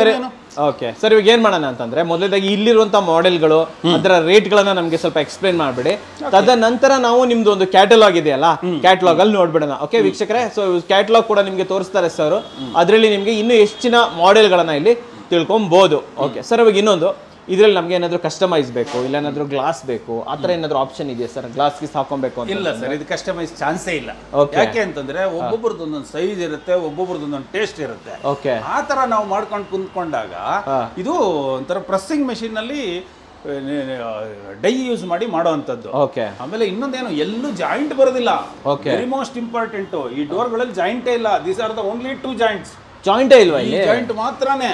ಓಕೆ ಸರ್, ಇವಾಗ ಏನ್ ಮಾಡೋಣ ಅಂತಂದ್ರೆ, ಮೊದಲೇದಾಗಿ ಇಲ್ಲಿರುವಂತ ಮಾಡೆಲ್ಗಳು ಅದರ ರೇಟ್ ಗಳನ್ನ ನಮ್ಗೆ ಸ್ವಲ್ಪ ಎಕ್ಸ್ಪ್ಲೈನ್ ಮಾಡ್ಬಿಡಿ. ತದನಂತರ ನಾವು ನಿಮ್ದು ಒಂದು ಕ್ಯಾಟಲಾಗ್ ಇದೆಯಲ್ಲ, ಕ್ಯಾಟಲಾಗ್ ಅಲ್ಲಿ ನೋಡ್ಬಿಡೋಣ. ಓಕೆ ವೀಕ್ಷಕರೇ, ಸೊ ಕ್ಯಾಟಲಾಗ್ ಕೂಡ ನಿಮ್ಗೆ ತೋರಿಸ್ತಾರೆ ಸರ್. ಅದರಲ್ಲಿ ನಿಮ್ಗೆ ಇನ್ನೂ ಹೆಚ್ಚಿನ ಮಾಡೆಲ್ ಗಳನ್ನ ಇಲ್ಲಿ ತಿಳ್ಕೊಬಹುದು. ಓಕೆ ಸರ್, ಇವಾಗ ಇನ್ನೊಂದು, ಇದ್ರಲ್ಲಿ ನಮ್ಗೆ ಏನಾದ್ರು ಕಸ್ಟಮೈಸ್ ಬೇಕು, ಇಲ್ಲ ಏನಾದ್ರು ಗ್ಲಾಸ್ ಬೇಕು, ಆತರ ಏನಾದ್ರು ಆಪ್ಷನ್ ಇದೆಯಾ ಸರ್? ಗ್ಲಾಸ್ ಗೀಸ್ ಹಾಕೊಬೇಕು ಅಂತ? ಇಲ್ಲ ಸರ್, ಇದು ಕಸ್ಟಮೈಸ್ ಚಾನ್ಸೇ ಇಲ್ಲ. ಯಾಕೆ ಅಂತಂದ್ರೆ ಒಬ್ಬೊಬ್ರದ್ದು ಒಂದೊಂದು ಸೈಜ್ ಇರುತ್ತೆ, ಒಬ್ಬೊಬ್ರದ್ದು ಒಂದೊಂದು ಟೇಸ್ಟ್ ಇರುತ್ತೆ. ಆ ತರ ನಾವು ಮಾಡ್ಕೊಂಡು ಕುಂತ್ಕೊಂಡಾಗ ಇದು ಒಂಥರ ಪ್ರೆಸ್ಸಿಂಗ್ ಮೆಷಿನ್ ನಲ್ಲಿ ಡೈ ಯೂಸ್ ಮಾಡಿ ಮಾಡುವಂತದ್ದು. ಆಮೇಲೆ ಇನ್ನೊಂದೇನು, ಎಲ್ಲೂ ಜಾಯಿಂಟ್ ಬರೋದಿಲ್ಲ. ವೆರಿ ಮೋಸ್ಟ್ ಇಂಪಾರ್ಟೆಂಟ್, ಈ ಡೋರ್ ಗಳಲ್ಲಿ ಜಾಯಿಂಟೇ ಇಲ್ಲ. These are the only 2 joints. ಜಾಯಿಂಟೇ ಇಲ್ವಾ? ಜಾಯಿಂಟ್ ಮಾತ್ರನೇ.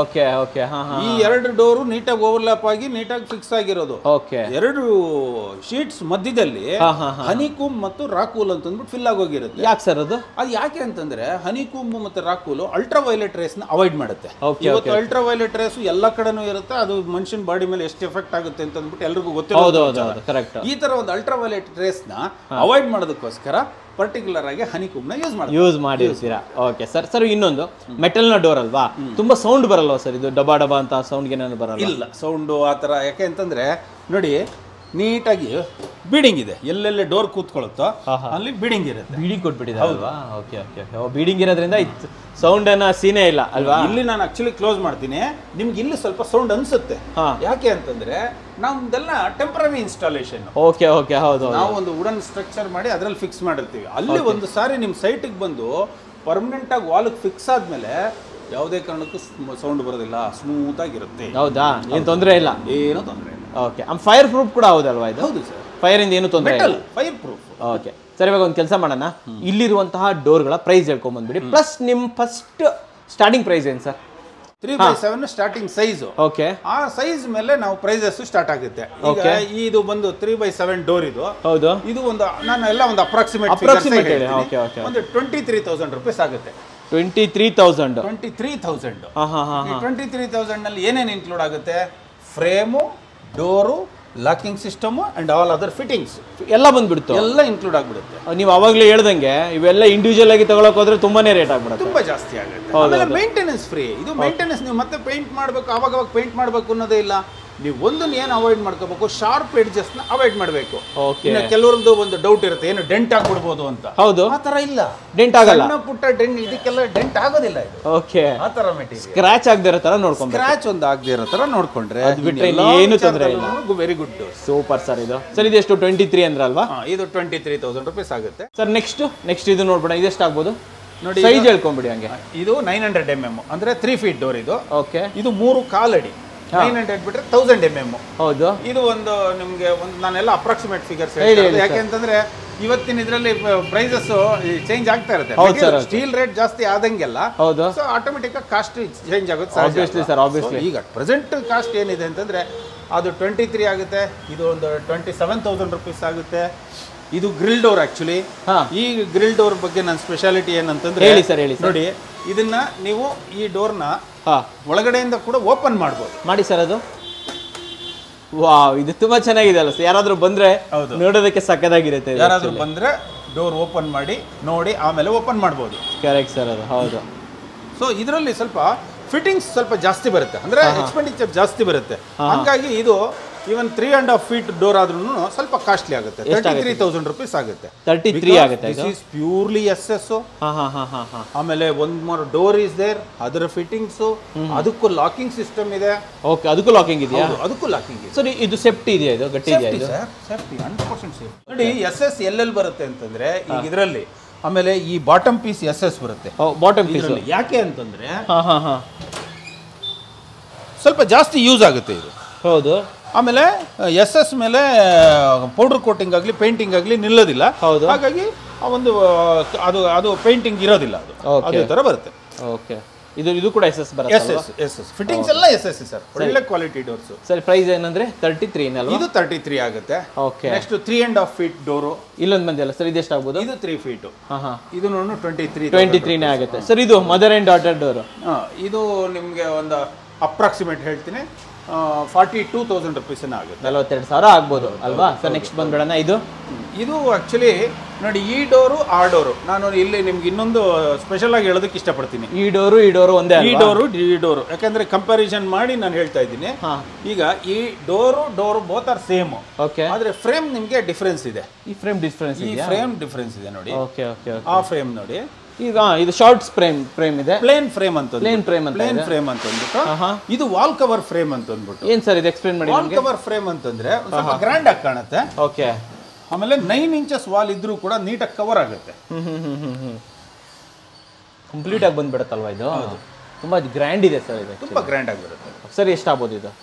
ಈ 2 ಡೋರು ನೀಟಾಗಿ ಓವರ್ಲ್ಯಾಪ್ ಆಗಿ ನೀಟಾಗಿ ಫಿಕ್ಸ್ ಆಗಿರೋದು. 2 ಶೀಟ್ಸ್ ಮಧ್ಯದಲ್ಲಿ ಹನಿಕೂಮ್ ಮತ್ತು ರಾಕೂಲ್ ಅಂತ ಅಂದ್ಬಿಟ್ಟು ಫಿಲ್ ಆಗೋಗಿರುತ್ತೆ. ಯಾಕೆ ಸರ್ ಅದು? ಯಾಕೆ ಅಂತಂದ್ರೆ ಹನಿಕೂಮ್ ಮತ್ತೆ ರಾಕೂಲ್ ಅಲ್ಟ್ರಾ ವೈಲೆಟ್ ರೇಸ್ ನ ಅವಾಯ್ಡ್ ಮಾಡುತ್ತೆ. ಇವತ್ತು ಅಲ್ಟ್ರಾ ವೈಲೆಟ್ ರೇಸ್ ಎಲ್ಲಾ ಕಡೆನೂ ಇರುತ್ತೆ, ಅದು ಮನುಷ್ಯನ ಬಾಡಿ ಮೇಲೆ ಎಷ್ಟು ಎಫೆಕ್ಟ್ ಆಗುತ್ತೆ ಅಂತ ಅಂದ್ಬಿಟ್ಟು ಎಲ್ರಿಗೂ ಗೊತ್ತಿರೋದು. ಈ ತರ ಒಂದು ಅಲ್ಟ್ರಾ ವೈಲೆಟ್ ರೇಸ್ ನ ಅವಾಯ್ಡ್ ಮಾಡೋದಕ್ಕೋಸ್ಕರ ಪರ್ಟಿಕ್ಯುಲರ್ ಆಗಿ ಹನಿಕೂಮ್ನ ಯೂಸ್ ಮಾಡಿರ್ತೀರಾ. Okay sir. ಸರ್ ಇನ್ನೊಂದು ಮೆಟಲ್ನ ಡೋರ್ ಅಲ್ವಾ, ತುಂಬಾ ಸೌಂಡ್ ಬರಲ್ವಾ ಸರ್ ಇದು? ಡಬಾ ಡಬಾ ಅಂತ ಸೌಂಡ್ಗೆ ಏನಾದ್ರು ಬರಲ್ಲ? ಇಲ್ಲ, ಸೌಂಡು ಆ ಥರ. ಯಾಕೆ ಅಂತಂದರೆ ನೋಡಿ, ನೀಟಾಗಿ ಬೀಡಿಂಗ್ ಇದೆ. ಎಲ್ಲೆಲ್ಲಿ ಡೋರ್ ಕೂತ್ಕೊಳ್ಳುತ್ತೋ ಅಲ್ಲಿ ಬೀಡಿಂಗ್ ಇರುತ್ತೆ. ಬೀಡಿಂಗ್ ಕೊಟ್ಬಿಟ್ಟಿದ್ದಾರಲ್ವಾ? Okay okay. ಬೀಡಿಂಗ್ ಇರೋದ್ರಿಂದ ಸೌಂಡ್ ಅನ್ನ ಸೀನೇ ಇಲ್ಲ ಅಲ್ವಾ? ಇಲ್ಲಿ ನಾನು ಆಕ್ಚುಲಿ ಕ್ಲೋಸ್ ಮಾಡ್ತೀನಿ, ನಿಮ್ಗೆ ಇಲ್ಲಿ ಸ್ವಲ್ಪ ಸೌಂಡ್ ಅನ್ಸುತ್ತೆ. ಯಾಕೆ ಅಂತಂದ್ರೆ ನಮ್ದೆಲ್ಲ ಟೆಂಪರರಿ ಇನ್ಸ್ಟಾಲೇಷನ್. Okay okay. ಹೌದು, ನಾವು ಒಂದು ವುಡನ್ ಸ್ಟ್ರಕ್ಚರ್ ಮಾಡಿ ಅದ್ರಲ್ಲಿ ಫಿಕ್ಸ್ ಮಾಡಿರ್ತೀವಿ. ಅಲ್ಲಿ ಒಂದು ಸಾರಿ ನಿಮ್ಮ ಸೈಟಿಗೆ ಬಂದು ಪರ್ಮನೆಂಟ್ ಆಗಿ ವಾಲ್ಗೆ ಫಿಕ್ಸ್ ಆದ್ಮೇಲೆ ಯಾವುದೇ ಕಾರಣಕ್ಕೂ ಸೌಂಡ್ ಬರೋದಿಲ್ಲ, ಸ್ಮೂತ್ ಆಗಿರುತ್ತೆ. ಹೌದಾ? ಏನು ತೊಂದರೆ ಇಲ್ಲ? ಏನೂ ತೊಂದರೆ ಇಲ್ಲ. ಓಕೆ. ಫೈರ್ ಪ್ರೂಫ್ ಕೂಡ ಹೌದಲ್ವಾ ಇದು? ಹೌದು ಸರ್, ಫೈರ್ ಇಂದ ಏನು ತೊಂದರೆ ಇಲ್ಲ, ಫೈರ್ ಪ್ರೂಫ್. Okay sir. ಇವಾಗ ಒಂದು ಕೆಲಸ ಮಾಡೋಣ, ಇಲ್ಲಿರುವಂತಹ ಡೋರ್ಗಳ ಪ್ರೈಸ್ ಹೇಳ್ಕೊಂಡ್ ಬಂದ್ಬಿಡಿ, ಪ್ಲಸ್ ನಿಮ್ಮ ಫಸ್ಟ್ ಸ್ಟಾರ್ಟಿಂಗ್ ಪ್ರೈಸ್ ಏನು ಸರ್? 3/7 starting size. ಓಕೆ. ಆ ಸೈಜ್ ಮೇಲೆ ನಾವು ಪ್ರೈಸಸ್ ಸ್ಟಾರ್ಟ್ ಆಗುತ್ತೆ. ಈಗ ಇದು ಬಂದು 3/7 ಡೋರ್. ಇದು ಹೌದು. ಇದು ಒಂದು ನಾನು ಎಲ್ಲ ಒಂದು ಅಪ್ರಾಕ್ಸಿಮೇಟ್ ಹೇಳಿ. Okay okay. ಒಂದು 23,000 ರೂಪೀಸ್ ಆಗುತ್ತೆ. 23,000. 23,000. 23,000 ನಲ್ಲಿ ಏನೇನು ಇನ್ಕ್ಲೂಡ್ ಆಗುತ್ತೆ? Frame, door, locking system and all other fittings ಎಲ್ಲ ಬಂದ್ಬಿಡುತ್ತೆ, ಎಲ್ಲ ಇನ್ಕ್ಲೂಡ್ ಆಗ್ಬಿಡುತ್ತೆ. ನೀವು ಅವಾಗಲೇ ಹೇಳ್ದಂಗೆ ಇವೆಲ್ಲ ಇಂಡಿವಿಜುವಲ್ ಆಗಿ ತಗೊಳಕ್ ಹೋದ್ರೆ ತುಂಬಾನೇ ರೇಟ್ ಆಗ್ಬಿಡುತ್ತೆ, ತುಂಬಾ ಜಾಸ್ತಿ ಆಗುತ್ತೆ. ಆಮೇಲೆ ಮೇಂಟೆನೆನ್ಸ್ ಫ್ರೀ. ಇದು ಮೇಂಟೆನೆನ್ಸ್ ನೀವು ಮತ್ತೆ ಪೇಂಟ್ ಮಾಡಬೇಕು, ಅವಾಗ ಪೇಂಟ್ ಮಾಡಬೇಕು ಅನ್ನೋದೇ ಇಲ್ಲ. ನೀವು ಒಂದನ್ನು ಏನು ಅವಾಯ್ಡ್ ಮಾಡ್ಕೋಬೇಕು, ಶಾರ್ಪ್ ಎಡ್ಜಸ್ನ ಅವಾಯ್ಡ್ ಮಾಡಬೇಕು. ಕೆಲವ್ರದ್ದು ಒಂದು ಡೌಟ್ ಇರುತ್ತೆ, ಏನು ಡೆಂಟ್ ಆಗ್ಬಿಡ್ಬೋದು ಅಂತ. ಹೌದು, ಆ ತರ ಇಲ್ಲ, ಡೆಂಟ್ ಆಗಲ್ಲ. ಸಣ್ಣ ಪುಟ್ಟ ಡೆಂಟ್, ಇದಕ್ಕೆಲ್ಲ ಡೆಂಟ್ ಆಗೋದಿಲ್ಲ ಇದು. ಓಕೆ, ಆ ತರ ಮೆಟೀರಿಯಲ್ ಸ್ಕ್ರಾಚ್ ಆಗದೆ ಇರೋ ತರ ನೋಡ್ಕೊಂಡು, ಸ್ಕ್ರಾಚ್ ಒಂದು ಆಗದೆ ಇರೋ ತರ ನೋಡ್ಕೊಂಡ್ರೆ ಅದು ಬಿಟ್ಟರೆ ಏನು ತೊಂದರೆ ಇಲ್ಲ. Very good. Super sir. ಇದು ಸರ್ ಇದು ಎಷ್ಟು? 23 ಅಂದ್ರಲ್ವಾ? ಇದು 23,000 ರೂಪೀಸ್ ಆಗುತ್ತೆ ಸರ್. ನೆಕ್ಸ್ಟ್ ಇದು ನೋಡ್ಬೇಡ, ಇದೆಷ್ಟು ಆಗ್ಬೋದು ನೋಡಿ? ಸೈಜ್ ಹೇಳ್ಕೊಂಡ್ಬಿಡಿ ಹಂಗೆ. ಇದು 900 mm ಅಂದ್ರೆ 3 feet ಡೋರ್ ಇದು. ಓಕೆ. ಇದು 3 ಕಾಲ್ ಅಡಿ. 900 ಬಿಟ್ರೆ 1000 mm. ಹೌದು. ಇದು ಒಂದು ನಿಮ್ಗೆ ಒಂದು ನಾನೆಲ್ಲ ಅಪ್ರಾಕ್ಸಿಮೇಟ್ ಫಿಗರ್ಸ್ ಹೇಳ್ತೀನಿ. ಯಾಕೆಂತಂದ್ರೆ ಇವತ್ತಿನ ಇದರಲ್ಲಿ ಪ್ರೈಸಸ್ ಚೇಂಜ್ ಆಗ್ತಾ ಇರುತ್ತೆ. ಸ್ಟೀಲ್ ರೇಟ್ ಜಾಸ್ತಿ ಆದಂಗೆಲ್ಲ ಸೊ ಆಟೋಮೆಟಿಕ್ ಆಗಿ ಕಾಸ್ಟ್ ಚೇಂಜ್ ಆಗುತ್ತೆ. ಈಗ ಪ್ರೆಸೆಂಟ್ ಕಾಸ್ಟ್ ಏನಿದೆ ಅಂತಂದ್ರೆ ಅದು 23 ಆಗುತ್ತೆ. ಇದು ಒಂದು 27,000 ರೂಪೀಸ್ ಆಗುತ್ತೆ. ಇದು ಗ್ರಿಲ್ ಡೋರ್. ಆಕ್ಚುಲಿ ಈ ಗ್ರಿಲ್ ಡೋರ್ ಬಗ್ಗೆ ನನ್ನ ಸ್ಪೆಷಾಲಿಟಿ ಏನಂತಂದ್ರೆ, ಹೇಳಿ ಸರ್, ಹೇಳಿ. ನೋಡಿ, ಇದನ್ನ ನೀವು ಈ ಡೋರ್ನ ಒಳಗಡೆಯಿಂದ ಕೂಡ ಓಪನ್ ಮಾಡ್ಬೋದು. ಮಾಡಿ ಸರ್. ಅದು ವಾವ್, ಇದು ತುಂಬಾ ಚೆನ್ನಾಗಿದೆ ಅಲ್ಲ ಸರ್? ಯಾರಾದ್ರೂ ಬಂದ್ರೆ ನೋಡೋದಕ್ಕೆ ಸಕ್ಕದಾಗಿರುತ್ತೆ. ಯಾರಾದ್ರೂ ಬಂದ್ರೆ ಡೋರ್ ಓಪನ್ ಮಾಡಿ ನೋಡಿ ಆಮೇಲೆ ಓಪನ್ ಮಾಡ್ಬೋದು. ಕರೆಕ್ಟ್ ಸರ್, ಅದು ಹೌದು. ಸೊ ಇದರಲ್ಲಿ ಸ್ವಲ್ಪ ಫಿಟ್ಟಿಂಗ್ಸ್ ಸ್ವಲ್ಪ ಜಾಸ್ತಿ ಬರುತ್ತೆ, ಅಂದ್ರೆ ಎಕ್ಸ್ಪೆಂಡಿಚರ್ ಜಾಸ್ತಿ ಬರುತ್ತೆ. ಹಂಗಾಗಿ ಇದು ಈವನ್ 3.5 feet ಡೋರ್ ಆದ್ರೂ ಸ್ವಲ್ಪ ಕಾಸ್ಟ್ಲಿ ಆಗುತ್ತೆ. 33,000 ರೂಪೀಸ್ ಆಗುತ್ತೆ. 33 ಆಗುತ್ತೆ. This is purely SS. ಆಮೇಲೆ ಒಂದ್ ಮೋರ್ ಡೋರ್ ಇಸ್ ದೇರ್, ಅದರ ಫಿಟ್ಟಿಂಗ್ಸ್, ಅದಕ್ಕೂ ಲಾಕಿಂಗ್ ಸಿಸ್ಟಮ್ ಇದೆ. ಓಕೆ, ಅದಕ್ಕೂ ಲಾಕಿಂಗ್ ಇದೆಯಾ? ಅದಕ್ಕೂ ಲಾಕಿಂಗ್ ಇದೆ. ಸರ್ ಇದು ಸೇಫ್ಟಿ ಇದೆಯಾ? ಇದು ಗಟ್ಟಿ ಇದೆಯಾ? ಇದು ಸೇಫ್ಟಿ 100% ಸೇಫ್ಟಿ. ನೋಡಿ, SS ಎಲ್ಲೆಲ್ಲಿ ಬರುತ್ತೆ ಅಂತಂದ್ರೆ ಈಗ ಇದರಲ್ಲಿ, ಆಮೇಲೆ ಈ ಬಾಟಮ್ ಪೀಸ್ SS ಬರುತ್ತೆ. ಬಾಟಮ್ ಪೀಸ್ ಯಾಕೆ ಅಂತಂದ್ರೆ ಸ್ವಲ್ಪ ಜಾಸ್ತಿ ಯೂಸ್ ಆಗುತ್ತೆ ಇದು. ಹೌದು. ಆಮೇಲೆ SS ಮೇಲೆ ಪೌಡರ್ ಕೋಟಿಂಗ್ ಆಗಲಿ ಪೇಂಟಿಂಗ್ ಆಗಲಿ ನಿಲ್ಲೋದಿಲ್ಲ. ಹಾಗಾಗಿ ಒಂದು ಅದು ಪೇಂಟಿಂಗ್ ಇರೋದಿಲ್ಲ, ಅದು ಅದೇ ತರ ಬರುತ್ತೆ. ಓಕೆ. ಇದು ಕೂಡ SS ಬರುತ್ತೆ. SS ಫಿಟ್ಟಿಂಗ್ಸ್ ಎಲ್ಲ SS ಸರ್, ಒಳ್ಳೆ ಕ್ವಾಲಿಟಿ ಡೋರ್ಸ್. ಸರ್ ಪ್ರೈಸ್ ಏನಂದ್ರೆ 33 ಅಲ್ವಾ? ಇದು 33 ಆಗುತ್ತೆ. ಓಕೆ. ನೆಕ್ಸ್ಟ್ 3.5 feet ಡೋರು ಇಲ್ಲೊಂದು ಬಂದಿಲ್ಲ ಸರ್, ಇದು ಎಷ್ಟು ಆಗ್ಬೋದು? ಇದು 3 feet. ಇದು 23 ಆಗುತ್ತೆ ಸರ್. ಇದು ಮದರ್ ಅಂಡ್ ಡಾಟರ್ ಡೋರ್. ಇದು ನಿಮಗೆ ಒಂದು ಅಪ್ರಾಕ್ಸಿಮೇಟ್ ಹೇಳ್ತೀನಿ 42,000 ರೂಪೀಸ್ ಆಗುತ್ತೆ. 42,000 ಆಗ್ಬೋದು ಅಲ್ವಾ ಸರ್? ನೆಕ್ಸ್ಟ್ ಬಂದ್ಬಿಡೋಣ. ಇದು ಆಕ್ಚುಲಿ ನೋಡಿ, ಈ ಡೋರು ಆ ಡೋರು ನಾನು ಇಲ್ಲಿ ನಿಮ್ಗೆ ಇನ್ನೊಂದು ಸ್ಪೆಷಲ್ ಆಗಿ ಹೇಳೋದಕ್ಕೆ ಇಷ್ಟಪಡ್ತೀನಿ. ಈ ಡೋರು ಒಂದೇ, ಈ ಡೋರು ಯಾಕಂದ್ರೆ ಕಂಪ್ಯಾರಿಸನ್ ಮಾಡಿ ನಾನು ಹೇಳ್ತಾ ಇದ್ದೀನಿ. ಈಗ ಈ door both are same. Okay. ಆದ್ರೆ ಫ್ರೇಮ್ ನಿಮ್ಗೆ ಡಿಫರೆನ್ಸ್ ಇದೆ. ಈ ಫ್ರೇಮ್ ಡಿಫರೆನ್ಸ್ ಇದೆ ನೋಡಿ. Okay okay. ಆ ಫ್ರೇಮ್ ನೋಡಿ, ಈಗ ಇದು ಶಾರ್ಟ್ ಫ್ರೇಮ್ ಇದೆ, ಪ್ಲೇನ್ ಫ್ರೇಮ್ ಅಂತ ಅಂದ್ಬಿಟ್ಟು. ಇದು ವಾಲ್ ಕವರ್ ಫ್ರೇಮ್ ಅಂತ ಅಂದ್ಬಿಟ್ಟು. ಏನ್ ಸರ್ ಇದು? ಎಕ್ಸ್ಪ್ಲೇನ್ ಮಾಡಿ. ವಾಲ್ ಕವರ್ ಫ್ರೇಮ್ ಅಂತಂದ್ರೆ ಸ್ವಲ್ಪ ಗ್ರ್ಯಾಂಡ್ ಆಗಿ ಕಾಣುತ್ತೆ. ಓಕೆ. ಆಮೇಲೆ 9 inches ವಾಲ್ ಇದ್ರೂ ಕೂಡ ನೀಟಾಗಿ ಕವರ್ ಆಗುತ್ತೆ. ಕಂಪ್ಲೀಟ್ ಆಗಿ ಬಂದ್ಬಿಡುತ್ತಲ್ವಾ ಇದು? ತುಂಬಾ ಗ್ರ್ಯಾಂಡ್ ಇದೆ ಸರ್ ಇದು, ತುಂಬಾ ಗ್ರ್ಯಾಂಡ್ ಆಗಿರುತ್ತೆ. ಸರ್ ಎಷ್ಟಾಗ್ಬೋದು ಇದು?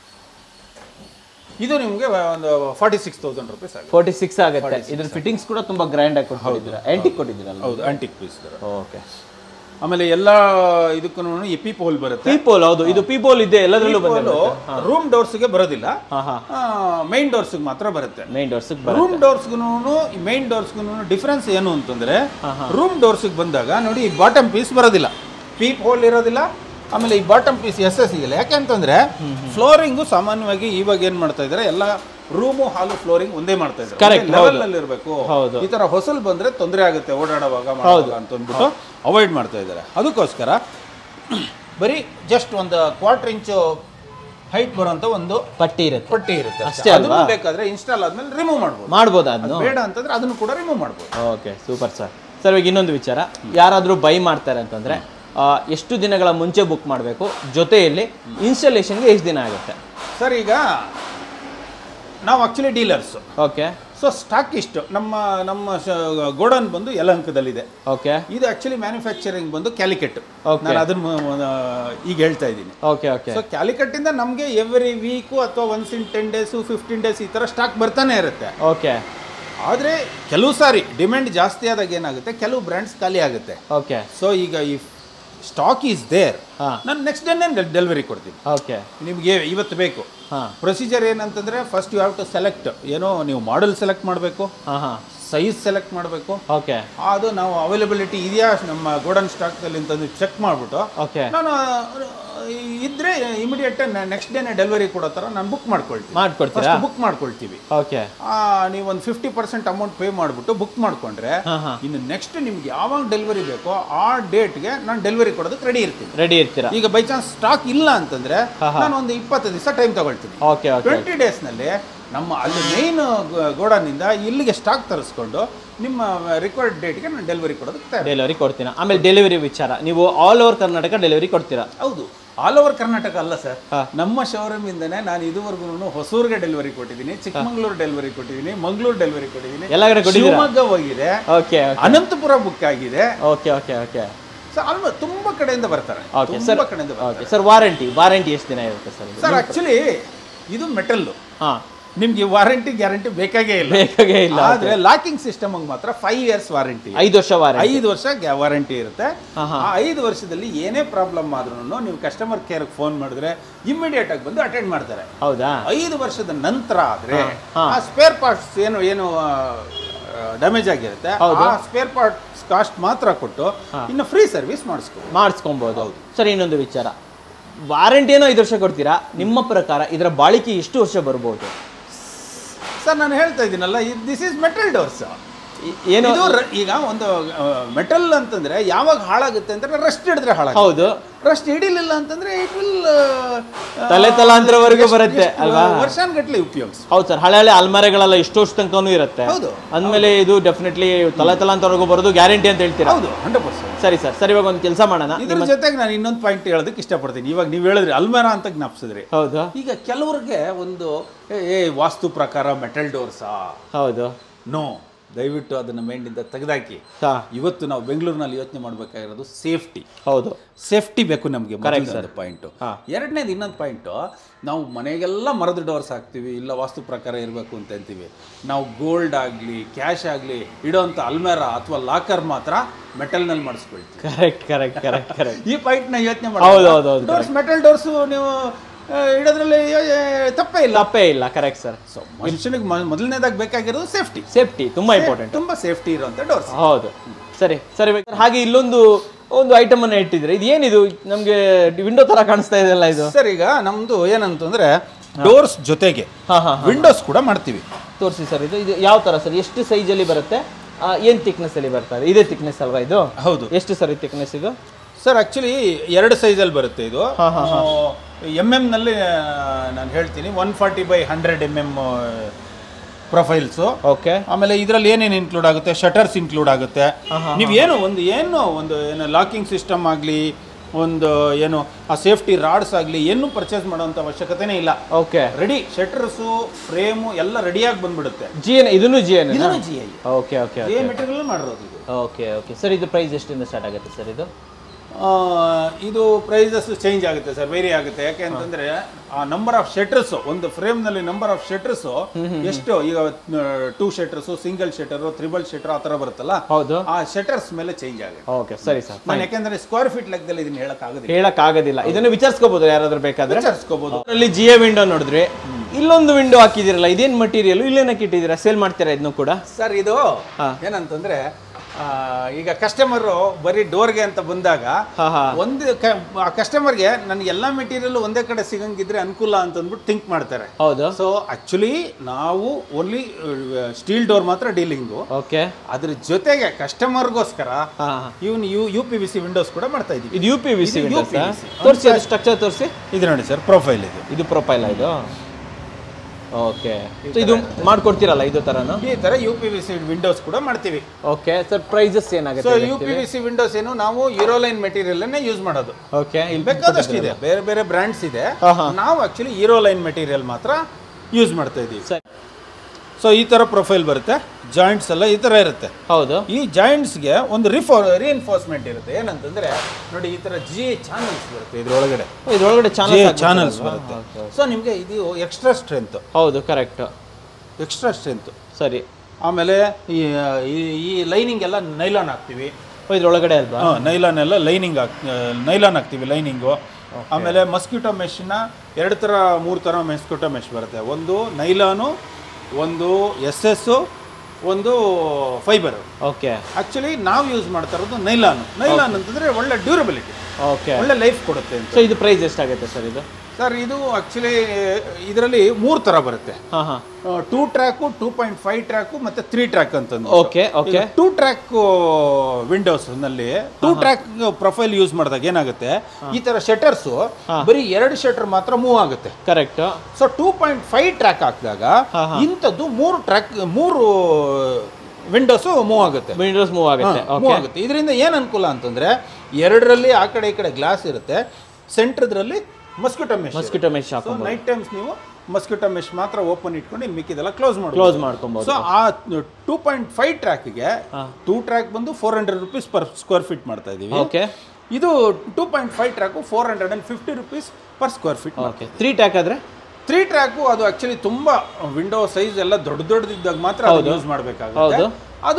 ಇದು ನಿಮಗೆ ಒಂದು 46,000 ರೂಪೀಸ್ ಆಗುತ್ತೆ. 46 ಆಗುತ್ತೆ. ಇದ್ರ ಫಿಟ್ಟಿಂಗ್ಸ್ ಕೂಡ ತುಂಬಾ ಗ್ರ್ಯಾಂಡ್ ಆಗಿ ಕೊಟ್ಟಿದ್ದೀರಾ, ಆಂಟಿಕ್ ಕೊಟ್ಟಿದ್ದೀರಲ್ಲ? ಹೌದು, ಆಂಟಿಕ್ ಪೀಸ್. ಓಕೆ. ಆಮೇಲೆ ಎಲ್ಲ ಇದಕ್ಕೂ ಈ ಪೀಪೋಲ್ ಬರುತ್ತೆ. ಪೀಪೋಲ್, ಹೌದು, ಇದು ಪೀಪೋಲ್ ಇದೆ ಎಲ್ಲದರಲ್ಲೂ ಬಂದಿದೆ. ರೂಮ್ ಡೋರ್ಸ್ಗೆ ಬರೋದಿಲ್ಲ, ಮೈನ್ ಡೋರ್ಸ್ಗೆ ಮಾತ್ರ ಬರುತ್ತೆ. ರೂಮ್ ಡೋರ್ಸ್ಗೂ ಮೈನ್ ಡೋರ್ಸ್ಗೂ ಡಿಫರೆನ್ಸ್ ಏನು ಅಂತಂದ್ರೆ, ರೂಮ್ ಡೋರ್ಸ್ಗೆ ಬಂದಾಗ ನೋಡಿ, ಈ ಬಾಟಮ್ ಪೀಸ್ ಬರೋದಿಲ್ಲ, ಪೀಪ್ ಹೋಲ್ ಇರೋದಿಲ್ಲ. ಆಮೇಲೆ ಈ ಬಾಟಮ್ ಪೀಸ್ SS ಸಿಗಲ್ಲ. ಯಾಕೆ ಅಂತಂದ್ರೆ ಫ್ಲೋರಿಂಗು ಸಾಮಾನ್ಯವಾಗಿ ಇವಾಗ ಏನ್ ಮಾಡ್ತಾ ಇದ್ದಾರೆ, ಎಲ್ಲ ರೂಮು ಹಾಲು ಫ್ಲೋರಿಂಗ್ ಒಂದೇ ಮಾಡ್ತಾ ಇದ್ದಾರೆ, ಲೆವೆಲ್ ಅಲ್ಲಿ ಇರಬೇಕು. ಈ ತರ ಹೊಸಲ್ ಬಂದ್ರೆ ತೊಂದರೆ ಆಗುತ್ತೆ ಓಡಾಡುವಾಗ ಅಂತ ಅಂದ್ಬಿಟ್ಟು ಅವಾಯ್ಡ್ ಮಾಡ್ತಾ ಇದ್ದಾರೆ. ಅದಕ್ಕೋಸ್ಕರ ಬರೀ ಜಸ್ಟ್ ಒಂದು 1/4 ಇಂಚು ಹೈಟ್ ಬರುವಂತ ಒಂದು ಪಟ್ಟಿ ಇರುತ್ತೆ ಅಷ್ಟೇ. ಅದನ್ನು ಬೇಕಾದ್ರೆ ಇನ್ಸ್ಟಾಲ್ ಆದ್ಮೇಲೆ ರಿಮೂವ್ ಮಾಡ್ಬೋದು. ಅದನ್ನು ಬೇಡ ಅಂತಂದ್ರೆ ಅದನ್ನು ಕೂಡ ರಿಮೂವ್ ಮಾಡ್ಬೋದು. Okay, super sir. ಸರ್ ಈಗ ಇನ್ನೊಂದು ವಿಚಾರ, ಯಾರಾದರೂ ಬೈ ಮಾಡ್ತಾರೆ ಅಂತಂದ್ರೆ ಎಷ್ಟು ದಿನಗಳ ಮುಂಚೆ ಬುಕ್ ಮಾಡಬೇಕು, ಜೊತೆಯಲ್ಲಿ ಇನ್ಸ್ಟಾಲೇಷನ್ಗೆ ಎಷ್ಟು ದಿನ ಆಗುತ್ತೆ? ಸರ್ ಈಗ ನಾವು actually dealers. Okay. So stock ಇಷ್ಟು ನಮ್ಮ ಗೋಡನ್ ಬಂದು ಯಲಹಂಕದಲ್ಲಿದೆ. ಓಕೆ. ಇದು ಆಕ್ಚುಲಿ ಮ್ಯಾನುಫ್ಯಾಕ್ಚರಿಂಗ್ ಬಂದು ಕ್ಯಾಲಿಕಟ್. ನಾನು ಅದನ್ನ ಈಗ ಹೇಳ್ತಾ ಇದ್ದೀನಿ. Okay okay. ಸೊ ಕ್ಯಾಲಿಕಟ್ ಇಂದ ನಮಗೆ ಎವ್ರಿ ವೀಕು ಅಥವಾ ಒನ್ಸ್ ಇನ್ 10 days 15 days ಈ ತರ ಸ್ಟಾಕ್ ಬರ್ತಾನೆ ಇರುತ್ತೆ. ಓಕೆ. ಆದರೆ ಕೆಲವು ಸಾರಿ ಡಿಮ್ಯಾಂಡ್ ಜಾಸ್ತಿ ಆದಾಗ ಏನಾಗುತ್ತೆ, ಕೆಲವು ಬ್ರ್ಯಾಂಡ್ಸ್ ಖಾಲಿ ಆಗುತ್ತೆ. ಓಕೆ. ಸೊ ಈಗ ಈ ಸ್ಟಾಕ್ ಈಸ್ ದೇರ್, ನಾನು ನೆಕ್ಸ್ಟ್ ಡೇನೇ ಡೆಲಿವರಿ ಕೊಡ್ತೀನಿ. ಓಕೆ. ನಿಮಗೆ ಇವತ್ತು ಬೇಕು. ಪ್ರೊಸೀಜರ್ ಏನಂತಂದ್ರೆ first you have to select, ಏನೋ ನೀವು ಮಾಡೆಲ್ ಸೆಲೆಕ್ಟ್ ಮಾಡಬೇಕು, ಸೈಜ್ ಸೆಲೆಕ್ಟ್ ಮಾಡಬೇಕು. ಓಕೆ. ಅದು ನಾವು ಅವೈಲಬಿಲಿಟಿ ಇದೆಯಾ ನಮ್ಮ ಗೋಡನ್ ಸ್ಟಾಕ್ದಲ್ಲಿ ಅಂತಂದು ಚೆಕ್ ಮಾಡಿಬಿಟ್ಟು ನಾನು ಇದ್ರೆ ಇಮಿಡಿಯೇಟ್ ನೆಕ್ಸ್ಟ್ ಡೇನೆ ಡೆಲಿವರಿ ಕೊಡೋ ಥರ ನಾನು ಬುಕ್ ಬುಕ್ ಮಾಡ್ಕೊಳ್ತೀವಿ. ಓಕೆ. ನೀವು ಒಂದು 50% ಅಮೌಂಟ್ ಪೇ ಮಾಡಿಬಿಟ್ಟು ಬುಕ್ ಮಾಡ್ಕೊಂಡ್ರೆ ಇನ್ನು ನೆಕ್ಸ್ಟ್ ನಿಮ್ಗೆ ಯಾವಾಗ ಡೆಲಿವರಿ ಬೇಕೋ ಆ ಡೇಟ್ಗೆ ನಾನು ಡೆಲಿವರಿ ಕೊಡೋದಕ್ಕೆ ರೆಡಿ ಇರ್ತೀರಾ. ಈಗ ಬೈ ಚಾನ್ಸ್ ಸ್ಟಾಕ್ ಇಲ್ಲ ಅಂತಂದ್ರೆ ನಾನು ಒಂದು 20 ದಿವಸ ಟೈಮ್ ತಗೊಳ್ತೀನಿ. 20 days ನಲ್ಲಿ ನಮ್ಮ ಅಲ್ಲಿ ಮೇನ್ ಗೋಡನಿಂದ ಇಲ್ಲಿಗೆ ಸ್ಟಾಕ್ ತರಿಸ್ಕೊಂಡು ನಿಮ್ಮ ರಿಕ್ವೈರ್ಡ್ ಡೇಟ್ಗೆ ನಾನು ಡೆಲಿವರಿ ಕೊಡ್ತೀನಿ. ಆಮೇಲೆ ಡೆಲಿವರಿ ವಿಚಾರ, ನೀವು ಆಲ್ ಓವರ್ ಕರ್ನಾಟಕ ಡೆಲಿವರಿ ಕೊಡ್ತೀರಾ? ಹೌದು, ಆಲ್ ಓವರ್ ಕರ್ನಾಟಕ ಅಲ್ಲ ಸರ್, ನಮ್ಮ ಶೋರೂಮ್ ಇಂದನೇ ನಾನು ಇದುವರೆಗೂ ಹೊಸೂರಿಗೆ ಡೆಲಿವರಿ ಕೊಟ್ಟಿದ್ದೀನಿ, ಚಿಕ್ಕಮಂಗ್ಳೂರು ಡೆಲಿವರಿ ಕೊಟ್ಟಿದ್ದೀನಿ, ಮಂಗಳೂರು ಡೆಲಿವರಿ ಕೊಟ್ಟಿದ್ದೀನಿ, ಶಿವಮೊಗ್ಗ ಹೋಗಿದೆ, ಅನಂತಪುರ ಬುಕ್ ಆಗಿದೆ. Okay okay okay. ತುಂಬಾ ಕಡೆಯಿಂದ ಬರ್ತಾರೆ. ಸರ್ ವಾರಂಟಿ ಎಷ್ಟು ದಿನ ಇರುತ್ತೆ ಸರ್? ಸರ್ ಆಕ್ಚುಲಿ ಇದು ಮೆಟಲ್, ನಿಮ್ಗೆ ವಾರಂಟಿ ಗ್ಯಾರಂಟಿ ಬೇಕಾಗೇ ಇಲ್ಲ. ಆದ್ರೆ ಲಾಕಿಂಗ್ ಸಿಸ್ಟಮ್ ಮಾತ್ರ 5 years ವಾರಂಟಿ, 5 ವರ್ಷ ವಾರಂಟಿ ಇರುತ್ತೆ. ಆ 5 ವರ್ಷದಲ್ಲಿ ಏನೇ ಪ್ರಾಬ್ಲಮ್ ಆದ್ರೂ ನೀವು ಕಸ್ಟಮರ್ ಕೇರ್ ಫೋನ್ ಮಾಡಿದ್ರೆ ಇಮಿಡಿಯೇಟ್ ಆಗಿ ಬಂದು ಅಟೆಂಡ್ ಮಾಡ್ತಾರೆ. ಹೌದಾ? 5 ವರ್ಷದ ನಂತರ ಆದ್ರೆ ಆ ಸ್ಪೇರ್ ಪಾರ್ಟ್ಸ್ ಏನು ಡ್ಯಾಮೇಜ್ ಆಗಿರುತ್ತೆ, ಆ ಸ್ಪೇರ್ ಪಾರ್ಟ್ಸ್ ಕಾಸ್ಟ್ ಮಾತ್ರ ಕೊಟ್ಟು ಇನ್ನು ಫ್ರೀ ಸರ್ವಿಸ್ ಮಾಡಿಸ್ಕೊಬಹುದು. ಸರ್ ಇನ್ನೊಂದು ವಿಚಾರ, ವಾರಂಟಿ ಏನೋ 5 ವರ್ಷ ಕೊಡ್ತೀರಾ, ನಿಮ್ಮ ಪ್ರಕಾರ ಇದರ ಬಾಳಿಕೆ ಎಷ್ಟು ವರ್ಷ ಬರ್ಬೋದು? ಸರ್ ನಾನು ಹೇಳ್ತಾ ಇದ್ದೀನಲ್ಲ, ದಿಸ್ ಈಸ್ ಮೆಟಲ್ ಡೋರ್ಸ್. ಏನು ಈಗ ಒಂದು ಮೆಟಲ್ ಅಂತಂದ್ರೆ ಯಾವಾಗ ಹಾಳಾಗುತ್ತೆ ಅಂತಂದ್ರೆ ರಸ್ಟ್ ಹಿಡಿದ್ರೆ ಹಾಳಾಗುತ್ತೆ. ಹೌದು, ರಸ್ಟ್ ಹಿಡಿಲಿಲ್ಲ ಅಂತಂದ್ರೆ ಇಟ್ ವಿಲ್ ತಲೆತಲಾಂತರವರೆಗೂ ಬರುತ್ತೆ ಅಲ್ವಾ, ವರ್ಷಾನ್ಗಟ್ಲೆ ಉಪಯೋಗಿಸಿ. ಹೌದು ಸರ್, ಹಳೆ ಅಲ್ಮಾರೆಗಳೆಲ್ಲ ಇಷ್ಟು ವರ್ಷ ತನಕನೂ ಇರುತ್ತೆ. ಹೌದು, ಅಂದಮೇಲೆ ಇದು ಡೆಫಿನೆಟ್ಲಿ ತಲೆತಲಾಂತರವರೆಗೂ ಬರೋದು ಗ್ಯಾರಂಟಿ ಅಂತ ಹೇಳ್ತೀರಾ? ಹೌದು, 100%. ಸರಿ ಸರ್. ಸರ್ ಇವಾಗ ಒಂದು ಕೆಲಸ ಮಾಡೋಣ, ಇದ್ರ ಜೊತೆಗೆ ನಾನು ಇನ್ನೊಂದು ಪಾಯಿಂಟ್ ಹೇಳೋದಕ್ಕೆ ಇಷ್ಟಪಡ್ತೀನಿ. ಇವಾಗ ನೀವು ಹೇಳಿದ್ರಿ ಅಲ್ಮಾರ ಅಂತ ಜ್ಞಾಪಿಸಿದ್ರಿ. ಹೌದು. ಈಗ ಕೆಲವ್ರಿಗೆ ಒಂದು ವಾಸ್ತು ಪ್ರಕಾರ ಮೆಟಲ್ ಡೋರ್ಸಾ? ಹೌದು. ನೋ, ದಯವಿಟ್ಟು ಅದನ್ನ ಮೈಂಡಿಂದ ತೆಗೆದಾಕಿ. ಇವತ್ತು ನಾವು ಬೆಂಗಳೂರಿನಲ್ಲಿ ಯೋಚನೆ ಮಾಡಬೇಕಾಗಿರೋದು ಸೇಫ್ಟಿ. ಹೌದು, ಸೇಫ್ಟಿ ಬೇಕು ನಮಗೆ, ಪಾಯಿಂಟು. ಎರಡನೇದು ಇನ್ನೊಂದು ಪಾಯಿಂಟು, ನಾವು ಮನೆಗೆಲ್ಲ ಮರದ ಡೋರ್ಸ್ ಹಾಕ್ತೀವಿ, ಇಲ್ಲ ವಾಸ್ತು ಪ್ರಕಾರ ಇರಬೇಕು ಅಂತ ಅಂತೀವಿ. ನಾವು ಗೋಲ್ಡ್ ಆಗಲಿ ಕ್ಯಾಶ್ ಆಗಲಿ ಇಡೋಂಥ ಅಲ್ಮೇರ ಅಥವಾ ಲಾಕರ್ ಮಾತ್ರ ಮೆಟಲ್ನಲ್ಲಿ ಮಾಡಿಸ್ಕೊಳ್ತೀವಿ. ಕರೆಕ್ಟ್. ಈ ಪಾಯಿಂಟ್ನ ಯೋಚನೆ ಮಾಡಿ. ಡೋರ್ಸ್ ಮೆಟಲ್ ಡೋರ್ಸು ನೀವು ಇಡೋದ್ರಲ್ಲಿ ತಪ್ಪೇ ಇಲ್ಲ. Correct sir. ಸೊ ಮನುಷ್ಯನಿಗೆ ಮೊದಲನೇದಾಗಿ ಬೇಕಾಗಿರೋದು ಸೇಫ್ಟಿ ತುಂಬಾ ಇಂಪಾರ್ಟೆಂಟ್, ತುಂಬಾ ಸೇಫ್ಟಿ ಇರುವಂತ ಡೋರ್ಸ್. ಹೌದು, ಸರಿ. ಹಾಗೆ ಇಲ್ಲೊಂದು ಐಟಮ್ ಅನ್ನ ಇಟ್ಟಿದ್ರೆ, ಇದು ಏನಿದು? ನಮ್ಗೆ ವಿಂಡೋ ತರ ಕಾಣಿಸ್ತಾ ಇದೆಲ್ಲ ಇದು. ಸರ್ ಈಗ ನಮ್ದು ಏನಂತಂದ್ರೆ ಡೋರ್ಸ್ ಜೊತೆಗೆ ವಿಂಡೋಸ್ ಕೂಡ ಮಾಡ್ತೀವಿ. ತೋರಿಸಿ ಸರ್. ಇದು ಯಾವ ತರ ಸರ್? ಎಷ್ಟು ಸೈಜ್ ಅಲ್ಲಿ ಬರುತ್ತೆ? ಏನ್ ಥಿಕ್ನೆಸ್ ಅಲ್ಲಿ ಬರ್ತದೆ? ಇದೇ ಥಿಕ್ನೆಸ್ ಅಲ್ವಾ ಇದು? ಹೌದು. ಎಷ್ಟು ಸರ್ ಈ ಥಿಕ್ನೆಸ್ ಇದು? ಸರ್ ಆಕ್ಚುಲಿ 2 ಸೈಜಲ್ಲಿ ಬರುತ್ತೆ ಇದು. ನಲ್ಲಿ ನಾನು ಹೇಳ್ತೀನಿ 140/100 mm ಪ್ರೊಫೈಲ್ಸು. ಓಕೆ. ಆಮೇಲೆ ಇದರಲ್ಲಿ ಏನೇನು ಇನ್ಕ್ಲೂಡ್ ಆಗುತ್ತೆ? ಶಟರ್ಸ್ ಇನ್ಕ್ಲೂಡ್ ಆಗುತ್ತೆ. ನೀವೇನು ಒಂದು ಲಾಕಿಂಗ್ ಸಿಸ್ಟಮ್ ಆಗಲಿ, ಒಂದು ಏನು ಆ ಸೇಫ್ಟಿ ರಾಡ್ಸ್ ಆಗಲಿ ಏನು ಪರ್ಚೇಸ್ ಮಾಡೋಂಥ ಅವಶ್ಯಕತೆನೇ ಇಲ್ಲ. ಓಕೆ. ರೆಡಿ ಶಟರ್ಸು ಫ್ರೇಮು ಎಲ್ಲ ರೆಡಿಯಾಗಿ ಬಂದ್ಬಿಡುತ್ತೆ. ಇದನ್ನು ಜಿ ಐ. ಓಕೆ. ಮೆಟೀರಿಯಲ್ ಮಾಡಿರೋದು ಇದು. ಓಕೆ. ಸರ್ ಇದು ಪ್ರೈಸ್ ಎಷ್ಟಿಂದ ಸ್ಟಾರ್ಟ್ ಆಗುತ್ತೆ ಸರ್ ಇದು? ಇದು ಪ್ರೈಸಸ್ ಚೇಂಜ್ ಆಗುತ್ತೆ ಸರ್, ವೇರಿ ಆಗುತ್ತೆ. ಯಾಕೆ ಅಂತಂದ್ರೆ ಆ ನಂಬರ್ ಆಫ್ ಶಟರ್ಸ್, ಒಂದು ಫ್ರೇಮ್ ನಲ್ಲಿ ನಂಬರ್ ಆಫ್ ಶಟರ್ಸ್ ಎಷ್ಟು, ಈಗ 2 ಶಟರ್ಸ್, ಸಿಂಗಲ್ ಶಟರ್, 3 ಶಟರ್ ಆ ತರ ಬರುತ್ತಲ್ಲ. ಹೌದು. ಆ ಶಟರ್ಸ್ ಮೇಲೆ ಚೇಂಜ್ ಆಗುತ್ತೆ. ಓಕೆ, ಸರಿ ಸರ್. ನಾನು ಯಾಕೆಂದ್ರೆ ಸ್ಕ್ವೇರ್ ಫೀಟ್ ಲೆಕ್ಕದಲ್ಲಿ ಇದನ್ನ ಹೇಳಕ್ಕಾಗೋದಿಲ್ಲ. ಇದನ್ನು ವಿಚಾರಿಸ್ಕೋಬಹುದು, ಯಾರಾದ್ರೂ ಬೇಕಾದ್ರೆ ವಿಚಾರಿಸ್ಕೋಬಹುದು. ಅಲ್ಲಿ ಜಿಯೋ ವಿಂಡೋ ನೋಡಿದ್ರೆ ಇಲ್ಲೊಂದು ವಿಂಡೋ ಹಾಕಿದಿರಲ್ಲ, ಇದೇನ್ ಮಟೀರಿಯಲ್? ಇಲ್ಲೇನಕ್ಕೆ ಇಟ್ಟಿದ್ದೀರಾ? ಸೇಲ್ ಮಾಡ್ತೀರಾ ಇದನ್ನು ಕೂಡ? ಸರ್ ಇದು ಏನಂತಂದ್ರೆ ಈಗ ಕಸ್ಟಮರು ಬರೀ ಡೋರ್ಗೆ ಅಂತ ಬಂದಾಗ ಒಂದು ಕಸ್ಟಮರ್ಗೆ ನನಗೆ ಎಲ್ಲ ಮೆಟೀರಿಯಲ್ ಒಂದೇ ಕಡೆ ಸಿಗಂಗಿದ್ರೆ ಅನುಕೂಲ ಅಂತ ಅಂದ್ಬಿಟ್ಟು ಥಿಂಕ್ ಮಾಡ್ತಾರೆ. ಹೌದು. ಸೊ ಆಕ್ಚುಲಿ ನಾವು ಓನ್ಲಿ ಸ್ಟೀಲ್ ಡೋರ್ ಮಾತ್ರ ಡೀಲಿಂಗು. ಓಕೆ. ಅದ್ರ ಜೊತೆಗೆ ಕಸ್ಟಮರ್ಗೋಸ್ಕರ ಇವನು UPVC ವಿಂಡೋಸ್ ಕೂಡ ಮಾಡ್ತಾ ಇದೀವಿ. ಇದು UPVC ವಿಂಡೋಸ್ ತೋರಿಸಿ, ಅದು ಸ್ಟ್ರಕ್ಚರ್ ತೋರಿಸಿ. ಇದು ನೋಡಿ ಸರ್, ಪ್ರೊಫೈಲ್ ಇದು ಪ್ರೊಫೈಲ್ ಇದು. ಓಕೆ. ಸೊ ಇದು ಮಾಡ್ಕೊಡ್ತೀರಲ್ಲ ಇದು ತರನು? ಈ ತರ UPVC ವಿಂಡೋಸ್ ಕೂಡ ಮಾಡ್ತೀವಿ. ಓಕೆ ಸರ್, ಪ್ರೈಸಸ್ ಏನಾಗುತ್ತೆ? ಸೊ UPVC ವಿಂಡೋಸ್ ಏನು ನಾವು ಯೂರೋಲೈನ್ ಮೆಟೀರಿಯಲ್ ಅನ್ನೇ ಯೂಸ್ ಮಾಡೋದು. ಓಕೆ. ಇಲ್ಲಿ ಬೇಕಾದಷ್ಟು ಇದೆ, ಬೇರೆ ಬೇರೆ ಬ್ರ್ಯಾಂಡ್ಸ್ ಇದೆ. ನಾವು ಆಕ್ಚುಲಿ ಯೂರೋಲೈನ್ ಮೆಟೀರಿಯಲ್ ಮಾತ್ರ ಯೂಸ್ ಮಾಡ್ತಾ ಇದೀವಿ. ಸೊ ಈ ತರ ಪ್ರೊಫೈಲ್ ಬರುತ್ತೆ, ಜಾಯಿಂಟ್ಸ್ ಎಲ್ಲ ಈ ತರ ಇರುತ್ತೆ. ಹೌದು. ಈ ಜಾಯಿಂಟ್ಸ್ಗೆ ಒಂದು ರಿಇನ್ಫೋರ್ಸ್ಮೆಂಟ್ ಇರುತ್ತೆ. ಏನಂತಂದ್ರೆ ನೋಡಿ, ಈ ತರ GA ಚಾನಲ್ಸ್ ಬರುತ್ತೆ ಇದ್ರೊಳಗಡೆ ಚಾನಲ್ಸ್ ಬರುತ್ತೆ. ಸೊ ನಿಮಗೆ ಇದು ಎಕ್ಸ್ಟ್ರಾ ಸ್ಟ್ರೆಂತ್. ಹೌದು, ಕರೆಕ್ಟ್, ಎಕ್ಸ್ಟ್ರಾ ಸ್ಟ್ರೆಂತ್. ಸರಿ. ಆಮೇಲೆ ಈ ಲೈನಿಂಗ್ ಎಲ್ಲ ನೈಲಾನ್ ಹಾಕ್ತೀವಿ ಇದ್ರೊಳಗಡೆ ಅಲ್ವಾ? ನೈಲಾನ್ ಎಲ್ಲ ನೈಲಾನ್ ಹಾಕ್ತೀವಿ, ಲೈನಿಂಗು. ಆಮೇಲೆ ಮಸ್ಕಿಟೋ ಮೆಶ್ನ 2 ಥರ 3 ಥರ ಮಸ್ಕಿಟೋ ಮೆಶ್ ಬರುತ್ತೆ. ಒಂದು ನೈಲಾನು, ಒಂದು SS, ಒಂದು ಫೈಬರ್. ಓಕೆ. ಆಕ್ಚುಲಿ ನಾವು ಯೂಸ್ ಮಾಡ್ತಾ ಇರೋದು ನೈಲಾನ್ ಅಂತಂದ್ರೆ ಒಳ್ಳೆ ಡ್ಯೂರಬಿಲಿಟಿ, ಓಕೆ, ಒಳ್ಳೆ ಲೈಫ್ ಕೊಡುತ್ತೆ ಅಂತ. ಸೊ ಇದು ಪ್ರೈಸ್ ಎಷ್ಟಾಗುತ್ತೆ ಸರ್ ಇದು? ಸರ್ ಇದು ಆಕ್ಚುಲಿ ಇದರಲ್ಲಿ 3 ಥರ ಬರುತ್ತೆ. 2 ಟ್ರ್ಯಾಕು, 2.5 ಟ್ರ್ಯಾಕು ಮತ್ತೆ 3 ಟ್ರ್ಯಾಕ್ ಅಂತಂದು. ಓಕೆ. 2 ಟ್ರ್ಯಾಕ್ ವಿಂಡೋಸ್ ನಲ್ಲಿ 2 ಟ್ರ್ಯಾಕ್ ಪ್ರೊಫೈಲ್ ಯೂಸ್ ಮಾಡಿದಾಗ ಏನಾಗುತ್ತೆ, ಈ ತರ ಶಟರ್ಸ್ ಬರೀ 2 ಶಟರ್ ಮಾತ್ರ ಮೂವ್ ಆಗುತ್ತೆ. ಕರೆಕ್ಟ್. ಸೊ 2.5 ಟ್ರ್ಯಾಕ್ ಹಾಕಿದಾಗ ಇಂಥದ್ದು 3 ವಿಂಡೋಸ್ ಮೂವ್ ಆಗುತ್ತೆ. ಇದರಿಂದ ಏನ್ ಅನುಕೂಲ ಅಂತಂದ್ರೆ, 2ರಲ್ಲಿ ಆ ಕಡೆ ಈ ಕಡೆ ಗ್ಲಾಸ್ ಇರುತ್ತೆ, ಸೆಂಟ್ರದ್ರಲ್ಲಿ ಮಸ್ಕಿಟೋ ಮೆಶ್. ನೈಟ್ ಟೈಮ್ಸ್ ನೀವು ಮಸ್ಕಿಟೋ ಮೆಶ್ ಮಾತ್ರ ಓಪನ್ ಇಟ್ಕೊಂಡು ಇನ್ನು ಮಿಕ್ಕಿದೆಲ್ಲ ಕ್ಲೋಸ್ ಮಾಡ್ಕೊಬಹುದು. ಸೊ ಆ 2.5 ಟ್ರ್ಯಾಕ್ಗೆ 2 ಟ್ರ್ಯಾಕ್ ಬಂದು 400 ರೂಪೀಸ್ ಪರ್ ಸ್ಕ್ವೇರ್ ಫೀಟ್ ಮಾಡ್ತಾ ಇದೀವಿ. ಓಕೆ. ಇದು 2.5 track 450 rupees per square feet. 3 track ಆದ್ರೆ 3 ಟ್ರ್ಯಾಕು ಅದು ಆಕ್ಚುಲಿ ತುಂಬಾ ವಿಂಡೋ ಸೈಜ್ ಎಲ್ಲ ದೊಡ್ಡದಿದ್ದಾಗ ಮಾತ್ರ ಯೂಸ್ ಮಾಡಬೇಕಾಗುತ್ತೆ. ಅದು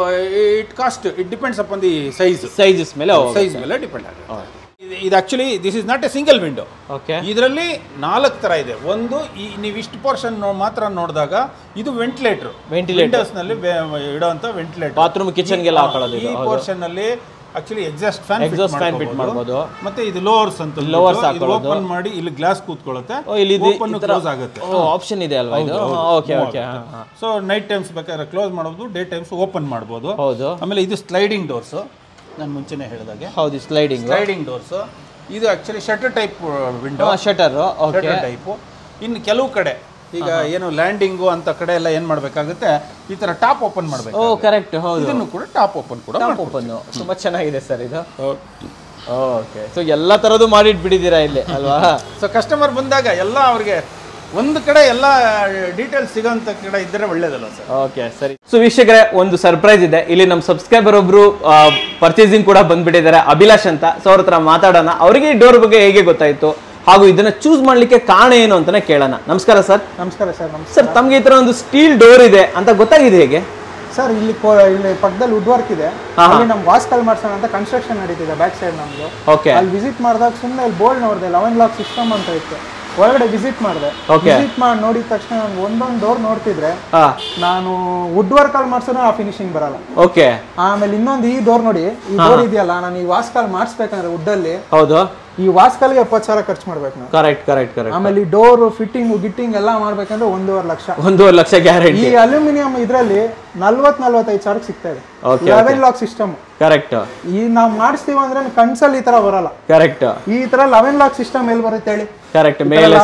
it depends upon the size ಮೇಲೆ ಡಿಪೆಂಡ್ ಆಗುತ್ತೆ. ಇದು actually this is not a single window. Okay. ಇದರಲ್ಲಿ 4 ತರ ಇದೆ. ಒಂದು ನೀವು ಇಷ್ಟು ಪೋರ್ಷನ್ ಮಾತ್ರ ನೋಡಿದಾಗ ಇದು ವೆಂಟಿಲೇಟರ್ಸ್ ನಲ್ಲಿ ಇಡುವಂತ ವೆಂಟಿಲೇಟರ್, ಬಾತ್ರೂಮ್ ಕಿಚನ್ ಗೆಲ್ಲ ಹಾಕೊಳ್ಳೋದು. ಈ ಪೋರ್ಷನ್ ಅಲ್ಲಿ ಆಕ್ಚುಲಿ ಎಕ್ಸಾಸ್ಟ್ ಫ್ಯಾನ್ ಫಿಟ್ ಮಾಡಬಹುದು. ಮತ್ತೆ ಇದು ಲೋವರ್ಸ್ ಓಪನ್ ಮಾಡಿ ಇಲ್ಲಿ ಗ್ಲಾಸ್ ಕೂತ್ಕೊಳ್ಳುತ್ತೆ, ಓಪನ್ ಕ್ಲೋಸ್ ಆಗುತ್ತೆ. ಆಪ್ಷನ್ ಇದೆ ಅಲ್ವಾ ಇದು? ಓಕೆ. ಸೊ ನೈಟ್ ಟೈಮ್ಸ್ ಬೇಕಾದ್ರೆ ಕ್ಲೋಸ್ ಮಾಡಬಹುದು, ಡೇ ಟೈಮ್ಸ್ ಓಪನ್ ಮಾಡಬಹುದು. ಹೌದು. ಆಮೇಲೆ ಇದು ಸ್ಲೈಡಿಂಗ್ ಡೋರ್ಸ್, ನಾನು ಮುಂಚೆನೆ ಹೇಳಿದಾಗೆ. ಹೌದು, ಸ್ಲೈಡಿಂಗ್ ಡೋರ್ಸ್. ಇದು actually shutter type window. Shutter type. ಇನ್ನು ಕೆಲವು ಕಡೆ ಈಗ ಏನು ಲ್ಯಾಂಡಿಂಗು ಅಂತ ಕಡೆ ಎಲ್ಲ ಏನ್ ಮಾಡ್ಬೇಕಾಗುತ್ತೆ, ಈ ತರ ಟಾಪ್ ಓಪನ್ ಮಾಡ್ಬೇಕು. ಕರೆಕ್ಟ್. ಹೌದು, ಇದನ್ನು ಕೂಡ ಟಾಪ್ ಓಪನ್ ತುಂಬಾ ಚೆನ್ನಾಗಿದೆ ಸರ್ ಇದು. ಓಕೆ. ಸೊ ಎಲ್ಲ ತರದ್ದು ಮಾಡಿಟ್ಬಿಟ್ಟಿದ್ದೀರಾ ಇಲ್ಲಿ ಅಲ್ವಾ? ಸೊ ಕಸ್ಟಮರ್ ಬಂದಾಗ ಎಲ್ಲ ಅವ್ರಿಗೆ ಒಂದು ಕಡೆ ಎಲ್ಲ ಡೀಟೇಲ್ಸ್ ಸಿಗೋಂತ ಕಡೆ ಇದ್ದರೆ ಒಳ್ಳೇದಲ್ಲ ಸರ್? ಓಕೆ, ಸರಿ. ಸೊ ವೀಕ್ಷಕರೇ, ಒಂದು ಸರ್ಪ್ರೈಸ್ ಇದೆ. ಇಲ್ಲಿ ನಮ್ಮ ಸಬ್ಸ್ಕ್ರೈಬರ್ ಒಬ್ರು ಪರ್ಚೇಸಿಂಗ್ ಕೂಡ ಬಂದ್ಬಿಟ್ಟಿದ್ದಾರೆ, ಅಭಿಲಾಷ್ ಅಂತ. ಸೊ ಅವ್ರ ಹತ್ರ ಮಾತಾಡೋಣ, ಅವರಿಗೆ ಈ ಡೋರ್ ಬಗ್ಗೆ ಹೇಗೆ ಗೊತ್ತಾಯ್ತು ಹಾಗೂ ಇದನ್ನ ಚೂಸ್ ಮಾಡ್ಲಿಕ್ಕೆ ಕಾರಣ ಏನು ಅಂತಾನೆ ಕೇಳೋಣ. ನಮಸ್ಕಾರ ಸರ್. ನಮಸ್ಕಾರ ಸರ್. ಸರ್, ತಮ್ಗೆ ಈ ತರ ಒಂದು ಸ್ಟೀಲ್ ಡೋರ್ ಇದೆ ಅಂತ ಗೊತ್ತಾಗಿದೆ ಹೇಗೆ ಸರ್? ಇಲ್ಲಿ ಪಕ್ಕದಲ್ಲಿ ವುಡ್ ವರ್ಕ್ ಇದೆ, ಅಲ್ಲಿ ನಮ್ಗೆ ವಾಸ್ಕಲ್ ಮಾಡ್ಸೋಣ ಅಂತ ಕನ್ಸ್ಟ್ರಕ್ಷನ್ ನಡೀತಿದೆ ಬ್ಯಾಕ್ ಸೈಡ್ ನಮ್ದು. ಓಕೆ. ಅಲ್ಲಿ ವಿಸಿಟ್ ಮಾಡಿದಾಗ ಸುಮ್ಮನೆ ಅಲ್ಲಿ ಬೋರ್ಡ್ ನೋಡಿದೆ, 11 ಲಾಕ್ ಸಿಸ್ಟಮ್ ಅಂತ ಇತ್ತು. ಒಳಗಡೆ ವಿಸಿಟ್ ಮಾಡಿದೆ. ವಿಸಿಟ್ ಮಾಡಿ ನೋಡಿದ ತಕ್ಷಣ ನನ್ಗೆ ಒಂದೊಂದು ಡೋರ್ ನೋಡ್ತಿದ್ರೆ ನಾನು ವುಡ್ ವರ್ಕ್ ಅಲ್ಲಿ ಮಾಡ್ಸೋಣ ಆ ಫಿನಿಶಿಂಗ್ ಬರಲ್ಲ. ಓಕೆ. ಆಮೇಲೆ ಇನ್ನೊಂದು ಈ ಡೋರ್ ನೋಡಿ, ಈ ಡೋರ್ ಇದೆಯಲ್ಲ, ನಾನು ಈ ವಾಸ್ಕಲ್ ಮಾಡಿಸ್ಬೇಕಂದ್ರೆ ವುಡ್ ಅಲ್ಲಿ, ಹೌದು, ಈ ವಾಸ್ಕಲ್ಗೆ 70,000 ಖರ್ಚು ಮಾಡ್ಬೇಕು ನಾವು. ಕರೆಕ್ಟ್. ಆಮೇಲೆ ಈ ಡೋರ್ ಫಿಟ್ಟಿಂಗ್ ಗಿಟ್ಟಿಂಗ್ ಎಲ್ಲ ಮಾಡ್ಬೇಕಂದ್ರೆ 1.5 ಲಕ್ಷ ಗ್ಯಾರಂಟಿ. ಈ ಅಲ್ಯೂಮಿನಿಯಂ ಇದರಲ್ಲಿ 40-45,000 ಸಿಗ್ತಾ ಇದೆ. 11 ಲಾಕ್ ಸಿಸ್ಟಮ್. ಕರೆಕ್ಟ್. ಈ ನಾವು ಮಾಡಿಸ್ತೀವಿ ಅಂದ್ರೆ ಕನ್ಸಲ್ಲಿ ಈ ತರ ಬರಲ್ಲ. ಕರೆಕ್ಟ್. ಈ ತರ 11 ಲಾಕ್ ಸಿಸ್ಟಮ್ ಎಲ್ಲಿ ಬರುತ್ತೆ ಹೇಳಿ? ಕರೆಕ್ಟ್.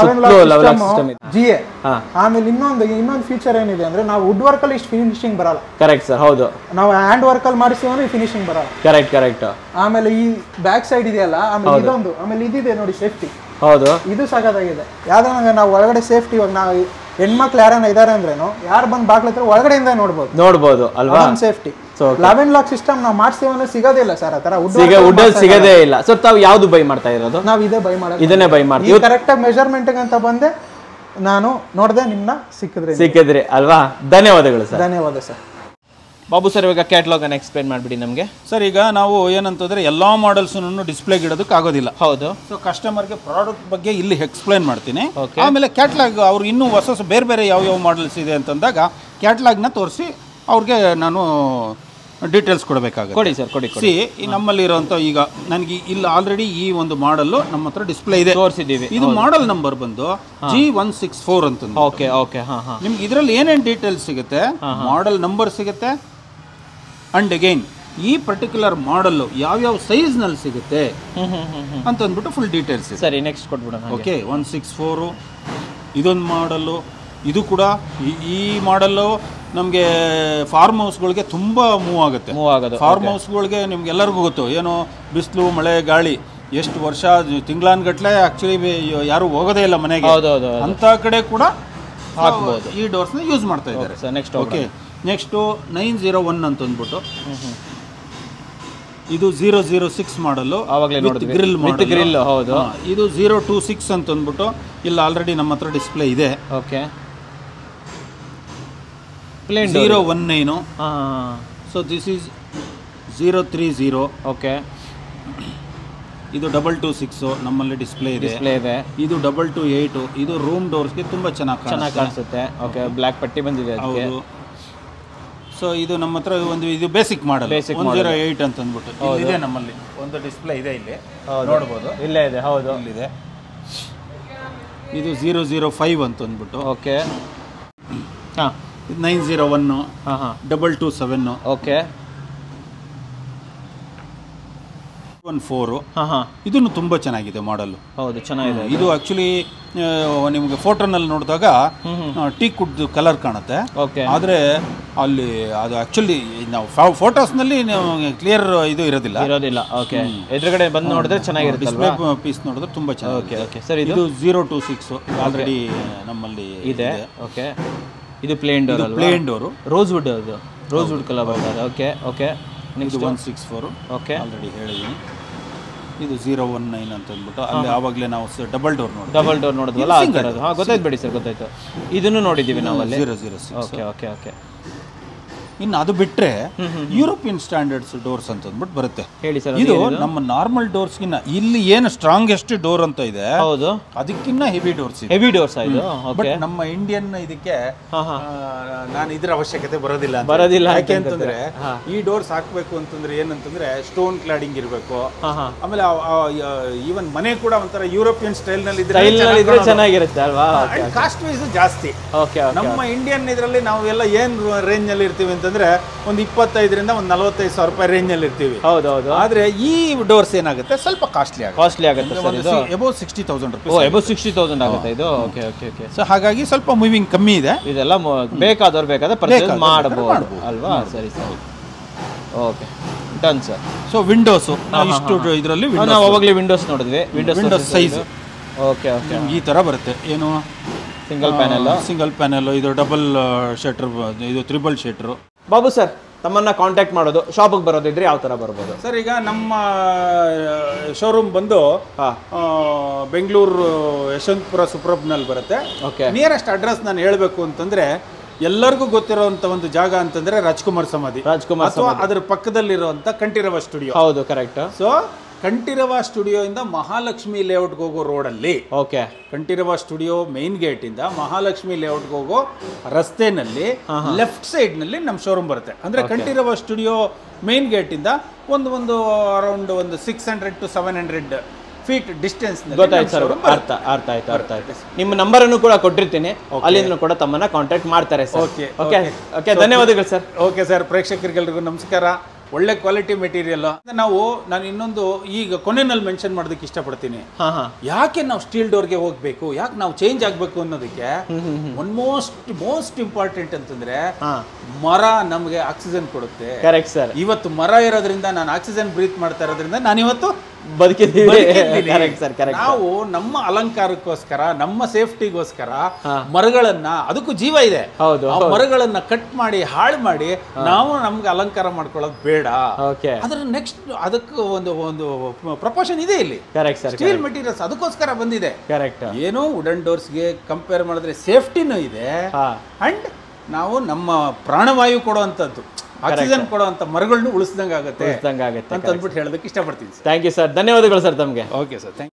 GA. ಆಮೇಲೆ ಇನ್ನೊಂದು ಫೀಚರ್ ಏನಿದೆ ಅಂದ್ರೆ, ನಾವು ವುಡ್ ವರ್ಕ್ ಅಲ್ಲಿ ಇಷ್ಟು ಫಿನಿಶಿಂಗ್ ಬರಲ್ಲ. ಕರೆಕ್ಟ್ ಸರ್, ಹೌದು. ನಾವು ಹ್ಯಾಂಡ್ ವರ್ಕ್ ಅಲ್ಲಿ ಮಾಡಿಸ್ತೀವಿ ಅಂದ್ರೆ ಫಿನಿಶಿಂಗ್ ಬರಲ್ಲ. ಕರೆಕ್ಟ್. ಆಮೇಲೆ ಈ ಬ್ಯಾಕ್ ಸೈಡ್ ಇದೆಯಲ್ಲ, ಆಮೇಲೆ ಇದಿದೆ ನೋಡಿ ಸೇಫ್ಟಿ. ಹೌದು, ಇದು ಸಾಕಾಗಿದೆ. ಯಾವ್ದಾರ ನಾವು ಒಳಗಡೆ ಸೇಫ್ಟಿ, ಇವಾಗ ನಾವು ಹೆಣ್ಮಕ್ಳು ಯಾರನ್ನ ಇದಾರೆ ಅಂದ್ರೇನು, ಯಾರು ಬಂದು ಬಾಗ್ಲತ್ರ ಒಳಗಡೆಯಿಂದ ನೋಡ್ಬೋದು ಅಲ್ವಾ? ಸೇಫ್ಟಿ. 11 ಲಾಕ್ ಸಿಸ್ಟಮ್ ನಾವು ಮಾಡ್ತೀವಿ ಅಂದ್ರೆ ಸಿಗೋದೇ ಇಲ್ಲ ಸರ್, ಆ ತರ ವುಡ್ ಸಿಗೋದೇ ಇಲ್ಲ. ಸೊ ತಾವು ಯಾವ್ದು ಬೈ ಮಾಡ್ತಾ ಇರೋದು? ನಾವು ಇದೇ ಬೈ ಮಾಡೋದು. ಇದನ್ನೇ ಬೈ ಮಾಡ್ತೀವಿ. ಕರೆಕ್ಟ್ ಆಗಿ ಮೆಜರ್ಮೆಂಟ್ ಅಂತ ಬಂದೆ, ನಾನು ನೋಡಿದೆ, ನಿಮ್ನ ಸಿಕ್ಕಿದ್ರಿ ಅಲ್ವಾ? ಧನ್ಯವಾದಗಳು ಸರ್. ಧನ್ಯವಾದ ಸರ್. ಬಾಬು ಸರ್, ಇವಾಗ ಕ್ಯಾಟ್ಲಾಗ್ ಅನ್ನು ಎಕ್ಸ್ಪ್ಲೈನ್ ಮಾಡಿಬಿಡಿ ನಮಗೆ. ಸರ್, ಈಗ ನಾವು ಏನಂತಂದ್ರೆ ಎಲ್ಲ ಮಾಡೆಲ್ಸ್ನು ಡಿಸ್ಪ್ಲೇಗೆ ಇಡೋದಕ್ಕೆ ಆಗೋದಿಲ್ಲ. ಹೌದು. ಸೊ ಕಸ್ಟಮರ್ಗೆ ಪ್ರಾಡಕ್ಟ್ ಬಗ್ಗೆ ಇಲ್ಲಿ ಎಕ್ಸ್ಪ್ಲೈನ್ ಮಾಡ್ತೀನಿ. ಆಮೇಲೆ ಕ್ಯಾಟ್ಲಾಗ್ ಅವ್ರು ಇನ್ನೂ ಹೊಸ ಬೇರೆ ಯಾವ ಮಾಡೆಲ್ಸ್ ಇದೆ ಅಂತಂದಾಗ ಕ್ಯಾಟ್ಲಾಗ್ನ ತೋರಿಸಿ ಅವ್ರಿಗೆ ನಾನು ಡೀಟೇಲ್ಸ್ ಕೊಡಬೇಕಾಗುತ್ತೆ. ಕೊಡಿ ಸರ್, ಕೊಡಿ. ಸಿ ನಮ್ಮಲ್ಲಿ ಇರುವಂಥ ಈಗ ನನಗೆ ಇಲ್ಲಿ ಆಲ್ರೆಡಿ ಈ ಒಂದು ಮಾಡಲ್ಲು ನಮ್ಮ ಹತ್ರ ಡಿಸ್ಪ್ಲೇ ಇದೆ, ತೋರಿಸಿದ್ದೀವಿ. ಇದು ಮಾಡಲ್ ನಂಬರ್ ಬಂದು G164 ಅಂತ. Okay okay. ನಿಮ್ಗೆ ಇದರಲ್ಲಿ ಏನೇನು ಡೀಟೇಲ್ಸ್ ಸಿಗುತ್ತೆ, ಮಾಡಲ್ ನಂಬರ್ ಸಿಗುತ್ತೆ, ಅಂಡ್ ಅಗೈನ್ ಈ ಪರ್ಟಿಕ್ಯುಲರ್ ಮಾಡಲ್ಲು ಯಾವ್ಯಾವ ಸೈಜ್ನಲ್ಲಿ ಸಿಗುತ್ತೆ ಅಂತ ಅಂದ್ಬಿಟ್ಟು ಫುಲ್ ಡೀಟೇಲ್ಸ್ ಇದೆ. ಸರಿ, ನೆಕ್ಸ್ಟ್ ಕೊಟ್ಬಿಡೋಣ. ಓಕೆ, 164 ಇದೊಂದು ಮಾಡಲ್ಲು. ಇದು ಕೂಡ ಈ ಮಾಡಲ್ಲು ನಮಗೆ ಫಾರ್ಮ್ ಹೌಸ್ಗಳಿಗೆ ತುಂಬ ಮೂವ್ ಆಗುತ್ತೆ. ಫಾರ್ಮ್ ಹೌಸ್ಗಳಿಗೆ ನಿಮ್ಗೆಲ್ಲರಿಗೂ ಗೊತ್ತು, ಏನೋ ಬಿಸಿಲು ಮಳೆ ಗಾಳಿ ಎಷ್ಟು ವರ್ಷ ತಿಂಗಳಾನ್ಗಟ್ಲೆ ಆ್ಯಕ್ಚುಲಿ ಯಾರು ಹೋಗೋದೇ ಇಲ್ಲ ಮನೆಗೆ, ಅಂಥ ಕಡೆ ಕೂಡ ಹಾಕ್ಬೋದು. ಈ ಡೋರ್ಸ್ನ ಯೂಸ್ ಮಾಡ್ತಾ ಇದ್ದಾರೆ. ನೆಕ್ಸ್ಟ್ ಓಕೆ, ನೆಕ್ಸ್ಟು 901 ಅಂತ ಅಂದ್ಬಿಟ್ಟು ಇದು 006 ಮಾಡಲ್ಲು, ಗ್ರಿಲ್ ಗ್ರಿಲ್. ಹೌದು. ಇದು 026 ಅಂತ ಅಂದ್ಬಿಟ್ಟು ಇಲ್ಲಿ ಆಲ್ರೆಡಿ ನಮ್ಮ ಹತ್ರ ಡಿಸ್ಪ್ಲೇ ಇದೆ. Okay, 019. So this is 030. Okay, ಇದು 226 ನಮ್ಮಲ್ಲಿ ಡಿಸ್ಪ್ಲೇ ಇದೆ. ಇದು 228. ಇದು ರೂಮ್ ಡೋರ್ಸ್ಗೆ ತುಂಬ ಚೆನ್ನಾಗಿ ಕಾಣಿಸುತ್ತೆ. ಓಕೆ, ಬ್ಲ್ಯಾಕ್ ಪಟ್ಟಿ ಬಂದಿದೆ. ಹೌದು. ಸೊ ಇದು ನಮ್ಮ ಹತ್ರ ಒಂದು ಇದು ಬೇಸಿಕ್ ಮಾಡಲ್ 108 ಅಂತ ಅಂದ್ಬಿಟ್ಟು ಇದೆ. ನಮ್ಮಲ್ಲಿ ಒಂದು ಡಿಸ್ಪ್ಲೇ ಇದೆ, ಇಲ್ಲಿ ನೋಡ್ಬೋದು. ಇಲ್ಲೇ ಇದೆ. ಹೌದು, ಇಲ್ಲಿದೆ. ಇದು 005 ಅಂತ ಅಂದ್ಬಿಟ್ಟು. ಓಕೆ, 901, 227. ಓಕೆ, 14. ಇದನ್ನು ತುಂಬ ಚೆನ್ನಾಗಿದೆ ಮಾಡಲ್ಲು. ಹೌದು, ಚೆನ್ನಾಗಿದೆ. ಇದು ಆ್ಯಕ್ಚುಲಿ ನಿಮಗೆ ಫೋಟೋನಲ್ಲಿ ನೋಡಿದಾಗ ಟೀಕ್ ವುಡ್ ಕಲರ್ ಕಾಣುತ್ತೆ. ಆದರೆ ಅಲ್ಲಿ ಅದು ಆ್ಯಕ್ಚುಲಿ ನಾವು ಫೋಟೋಸ್ನಲ್ಲಿ ಕ್ಲಿಯರ್ ಇದು ಇರೋದಿಲ್ಲ. ಓಕೆ, ಎದುರುಗಡೆ ಬಂದು ನೋಡಿದ್ರೆ ಚೆನ್ನಾಗಿರುತ್ತೆ. ಡಿಸ್ಪ್ಲೇ ಪೀಸ್ ನೋಡಿದ್ರೆ ತುಂಬ ಚೆನ್ನಾಗಿ. ಓಕೆ ಸರ್, ಇದು 026 ಆಲ್ರೆಡಿ ನಮ್ಮಲ್ಲಿ ಇದೆ. ಓಕೆ, ಇದು plain door. Plain door, rosewood. ಅದು ರೋಸ್ ವುಡ್ ಕಲರ್ ಬರ್ತದೆ. Okay okay. Next 164. Okay, already ಹೇಳಿದ್ದೀನಿ. ಇದು 019 ಅಂತ ಅಂದ್ಬಿಟ್ಟು ಅಲ್ಲಿ ಆವಾಗಲೇ ನಾವು ಡಬಲ್ ಡೋರ್ ನೋಡಿದ್ವಲ್ಲ, ಆ ಥರದ್ದು. ಗೊತ್ತಾಯ್ತು ಬಿಡಿ ಸರ್, ಗೊತ್ತಾಯ್ತು. ಇದನ್ನು ನೋಡಿದ್ದೀವಿ ನಾವು ಅಲ್ಲಿ. 006. Okay okay okay. ಇನ್ನು ಅದು ಬಿಟ್ಟರೆ ಯುರೋಪಿಯನ್ ಸ್ಟ್ಯಾಂಡರ್ಡ್ಸ್ ಡೋರ್ಸ್ ಅಂತ ಅಂದ್ಬಿಟ್ಟು ಬರುತ್ತೆ. ಹೇಳಿ ಸರ್. ಇದು ನಮ್ಮ ನಾರ್ಮಲ್ ಡೋರ್ಸ್ಗಿನ್ನ ಇಲ್ಲಿ ಏನು ಸ್ಟ್ರಾಂಗೆಸ್ಟ್ ಡೋರ್ ಅಂತ ಇದೆ, ಹೌದು, ಅದಕ್ಕಿಂತ ಹೆವಿ ಡೋರ್ಸ್ ಇದೆ. ಹೆವಿ ಡೋರ್ಸ್ ಇದು. ಬಟ್ ನಮ್ಮ ಇಂಡಿಯನ್ ಇದಕ್ಕೆ ನಾನು ಇದ್ರ ಅವಶ್ಯಕತೆ ಬರೋದಿಲ್ಲ. ಯಾಕೆ ಅಂತಂದ್ರೆ ಈ ಡೋರ್ಸ್ ಹಾಕ್ಬೇಕು ಅಂತಂದ್ರೆ ಏನಂತಂದ್ರೆ ಸ್ಟೋನ್ ಕ್ಲಾಡಿಂಗ್ ಇರಬೇಕು. ಆಮೇಲೆ ಈವನ್ ಮನೆ ಕೂಡ ಒಂಥರ ಯುರೋಪಿಯನ್ ಸ್ಟೈಲ್ ನಲ್ಲಿ ಇದ್ರೆ ಚೆನ್ನಾಗಿರುತ್ತೆ ಅಲ್ವಾ. ಕಾಸ್ಟ್ ವೈಸ್ ಜಾಸ್ತಿ. ನಮ್ಮ ಇಂಡಿಯನ್ ಇದರಲ್ಲಿ ನಾವು ಎಲ್ಲ ಏನ್ ರೇಂಜ್ ನಲ್ಲಿ ಇರ್ತೀವಿ ಅಂತಂದ್ರೆ ಒಂದು 25,000 ಒಂದು 45,000 ರೂಪಾಯಿ ರೇಂಜ್ ಅಲ್ಲಿ ಇರ್ತೀವಿ. ಹೌದೌದು. ಆದ್ರೆ ಈ ಡೋರ್ಸ್ ಏನಾಗುತ್ತೆ, ಸ್ವಲ್ಪ ಕಾಸ್ಟ್ಲಿ ಆಗುತ್ತೆ. ಅಬೌವ್ 60,000 ರೂಪಾಯಿ. ಅಬೌವ್ 60,000 ಆಗುತ್ತೆ ಇದು. Okay okay okay. ಸೊ ಹಾಗಾಗಿ ಸ್ವಲ್ಪ ಮೂವಿಂಗ್ ಕಮ್ಮಿ ಇದೆ. ಇದೆಲ್ಲ ಬೇಕಾದವ್ರು ಬೇಕಾದ್ರೆ ಪರ್ಚೇಸ್ ಮಾಡಬಹುದು ಅಲ್ವಾ. ಸರಿ ಸರಿ, okay, done sir. So windows ಇಷ್ಟು ಇದರಲ್ಲಿ ನಾವು ಅವಾಗಲೇ ವಿಂಡೋಸ್ ನೋಡಿದ್ವಿ. ವಿಂಡೋಸ್ ಸೈಜ್ ಓಕೆ ಓಕೆ ಈ ತರ ಬರುತ್ತೆ. ಏನು ಸಿಂಗಲ್ ಪ್ಯಾನೆಲ್, ಇದು ಡಬಲ್ ಶಟರ್, ಇದು ಟ್ರಿಬಲ್ ಶಟರ್. ಬಾಬು ಸರ್, ತಮ್ಮನ್ನ ಕಾಂಟ್ಯಾಕ್ಟ್ ಮಾಡೋದು, ಶಾಪಿಗೆ ಬರೋದಿದ್ರೆ ಯಾವ ತರ ಬರ್ಬೋದು ಸರ್? ಈಗ ನಮ್ಮ ಶೋರೂಮ್ ಬಂದು ಬೆಂಗಳೂರು ಯಶವಂತಪುರ ಸುಪ್ರಬ್ನಲ್ಲಿ ಬರುತ್ತೆ. ನಿಯರೆಸ್ಟ್ ಅಡ್ರೆಸ್ ನಾನು ಹೇಳಬೇಕು ಅಂತಂದ್ರೆ ಎಲ್ಲರಿಗೂ ಗೊತ್ತಿರುವಂತ ಒಂದು ಜಾಗ ಅಂತಂದ್ರೆ ರಾಜ್ಕುಮಾರ್ ಸಮಾಧಿ ಅಥವಾ ಅದರ ಪಕ್ಕದಲ್ಲಿರುವಂತ ಕಂಠೀರವ ಸ್ಟುಡಿಯೋ. ಹೌದು, ಕರೆಕ್ಟ್. ಸೊ ಕಂಠೀರವ ಸ್ಟುಡಿಯೋ ಇಂದ ಮಹಾಲಕ್ಷ್ಮಿ ಲೇಔಟ್ಗೆ ಹೋಗೋ ರೋಡಲ್ಲಿ, okay, Kanteerava studio main gate ಇಂದ ಮಹಾಲಕ್ಷ್ಮಿ ಲೇಔಟ್ಗೆ ಹೋಗೋ ರಸ್ತೆನಲ್ಲಿ ಲೆಫ್ಟ್ ಸೈಡ್ ನಲ್ಲಿ ನಮ್ಮ ಶೋರೂಮ್ ಬರುತ್ತೆ. ಅಂದ್ರೆ ಕಂಠೀರವ ಸ್ಟುಡಿಯೋ ಮೈನ್ ಗೇಟ್ ಇಂದ ಒಂದು ಅರೌಂಡ್ ಒಂದು 600 to 700 ಫೀಟ್ ಡಿಸ್ಟೆನ್ಸ್. ಗೊತ್ತಾಯ್ತು ಸರ್, ಅರ್ಥ ಆಯ್ತು. ನಿಮ್ಮ ನಂಬರ್ ಅನ್ನು ಕೂಡ ಕೊಟ್ಟಿರ್ತೀನಿ, ಅಲ್ಲಿಂದ ಕೂಡ ತಮ್ಮನ್ನ ಕಾಂಟ್ಯಾಕ್ಟ್ ಮಾಡ್ತಾರೆ ಸರ್. ಓಕೆ ಓಕೆ, ಧನ್ಯವಾದಗಳು ಸರ್. ಓಕೆ ಸರ್, ಪ್ರೇಕ್ಷಕರಿಗೆಲ್ಲರಿಗೂ ನಮಸ್ಕಾರ. ಒಳ್ಳೆ ಕ್ವಾಲಿಟಿ ಮೆಟೀರಿಯಲ್. ನಾನು ಇನ್ನೊಂದು ಈಗ ಕೊನೆಯಲ್ಲಿ ಮೆನ್ಷನ್ ಮಾಡೋದಕ್ಕೆ ಇಷ್ಟಪಡ್ತೀನಿ. ಯಾಕೆ ನಾವು ಸ್ಟೀಲ್ ಡೋರ್ಗೆ ಹೋಗ್ಬೇಕು, ಯಾಕೆ ನಾವು ಚೇಂಜ್ ಆಗ್ಬೇಕು ಅನ್ನೋದಕ್ಕೆ ಮೋಸ್ಟ್ ಇಂಪಾರ್ಟೆಂಟ್ ಅಂತಂದ್ರೆ ಮರ ನಮಗೆ ಆಕ್ಸಿಜನ್ ಕೊಡುತ್ತೆ. Correct sir. ಇವತ್ತು ಮರ ಇರೋದ್ರಿಂದ ನಾನು ಆಕ್ಸಿಜನ್ ಬ್ರೀತ್ ಮಾಡ್ತಾ ಇರೋದ್ರಿಂದ ನಾನು ಇವತ್ತು ಬದುಕಿದ್ದೀವಿ. ನಾವು ನಮ್ಮ ಅಲಂಕಾರಕ್ಕೋಸ್ಕರ, ನಮ್ಮ ಸೇಫ್ಟಿಗೋಸ್ಕರ ಮರಗಳನ್ನ, ಅದಕ್ಕೂ ಜೀವ ಇದೆ, ಆ ಮರಗಳನ್ನ ಕಟ್ ಮಾಡಿ ಹಾಳು ಮಾಡಿ ನಾವು ನಮ್ಗೆ ಅಲಂಕಾರ ಮಾಡ್ಕೊಳ್ಳೋದು ಬೇಡ. ಅದ್ರ ನೆಕ್ಸ್ಟ್ ಅದಕ್ಕೆ ಒಂದು ಪ್ರಪೋರ್ಷನ್ ಇದೆ ಇಲ್ಲಿ. ಸ್ಟೀಲ್ ಮೆಟೀರಿಯಲ್ಸ್ ಅದಕ್ಕೋಸ್ಕರ ಬಂದಿದೆ. ಏನೋ ವುಡನ್ ಡೋರ್ಸ್ಗೆ ಕಂಪೇರ್ ಮಾಡಿದ್ರೆ ಸೇಫ್ಟಿನೂ ಇದೆ, ಅಂಡ್ ನಾವು ನಮ್ಮ ಪ್ರಾಣವಾಯು ಕೊಡುವಂಥದ್ದು, ಆಕ್ಸಿಜನ್ ಕೊಡುವಂತ ಮರಗಳನ್ನು ಉಳಿಸ್ದಂಗೆ ಆಗುತ್ತೆ ಅಂತ ಅಂದ್ಬಿಟ್ಟು ಹೇಳೋದಕ್ಕೆ ಇಷ್ಟಪಡ್ತೀನಿ. ಥ್ಯಾಂಕ್ ಯು ಸರ್, ಧನ್ಯವಾದಗಳು ಸರ್ ತಮಗೆ. Okay sir, thank you.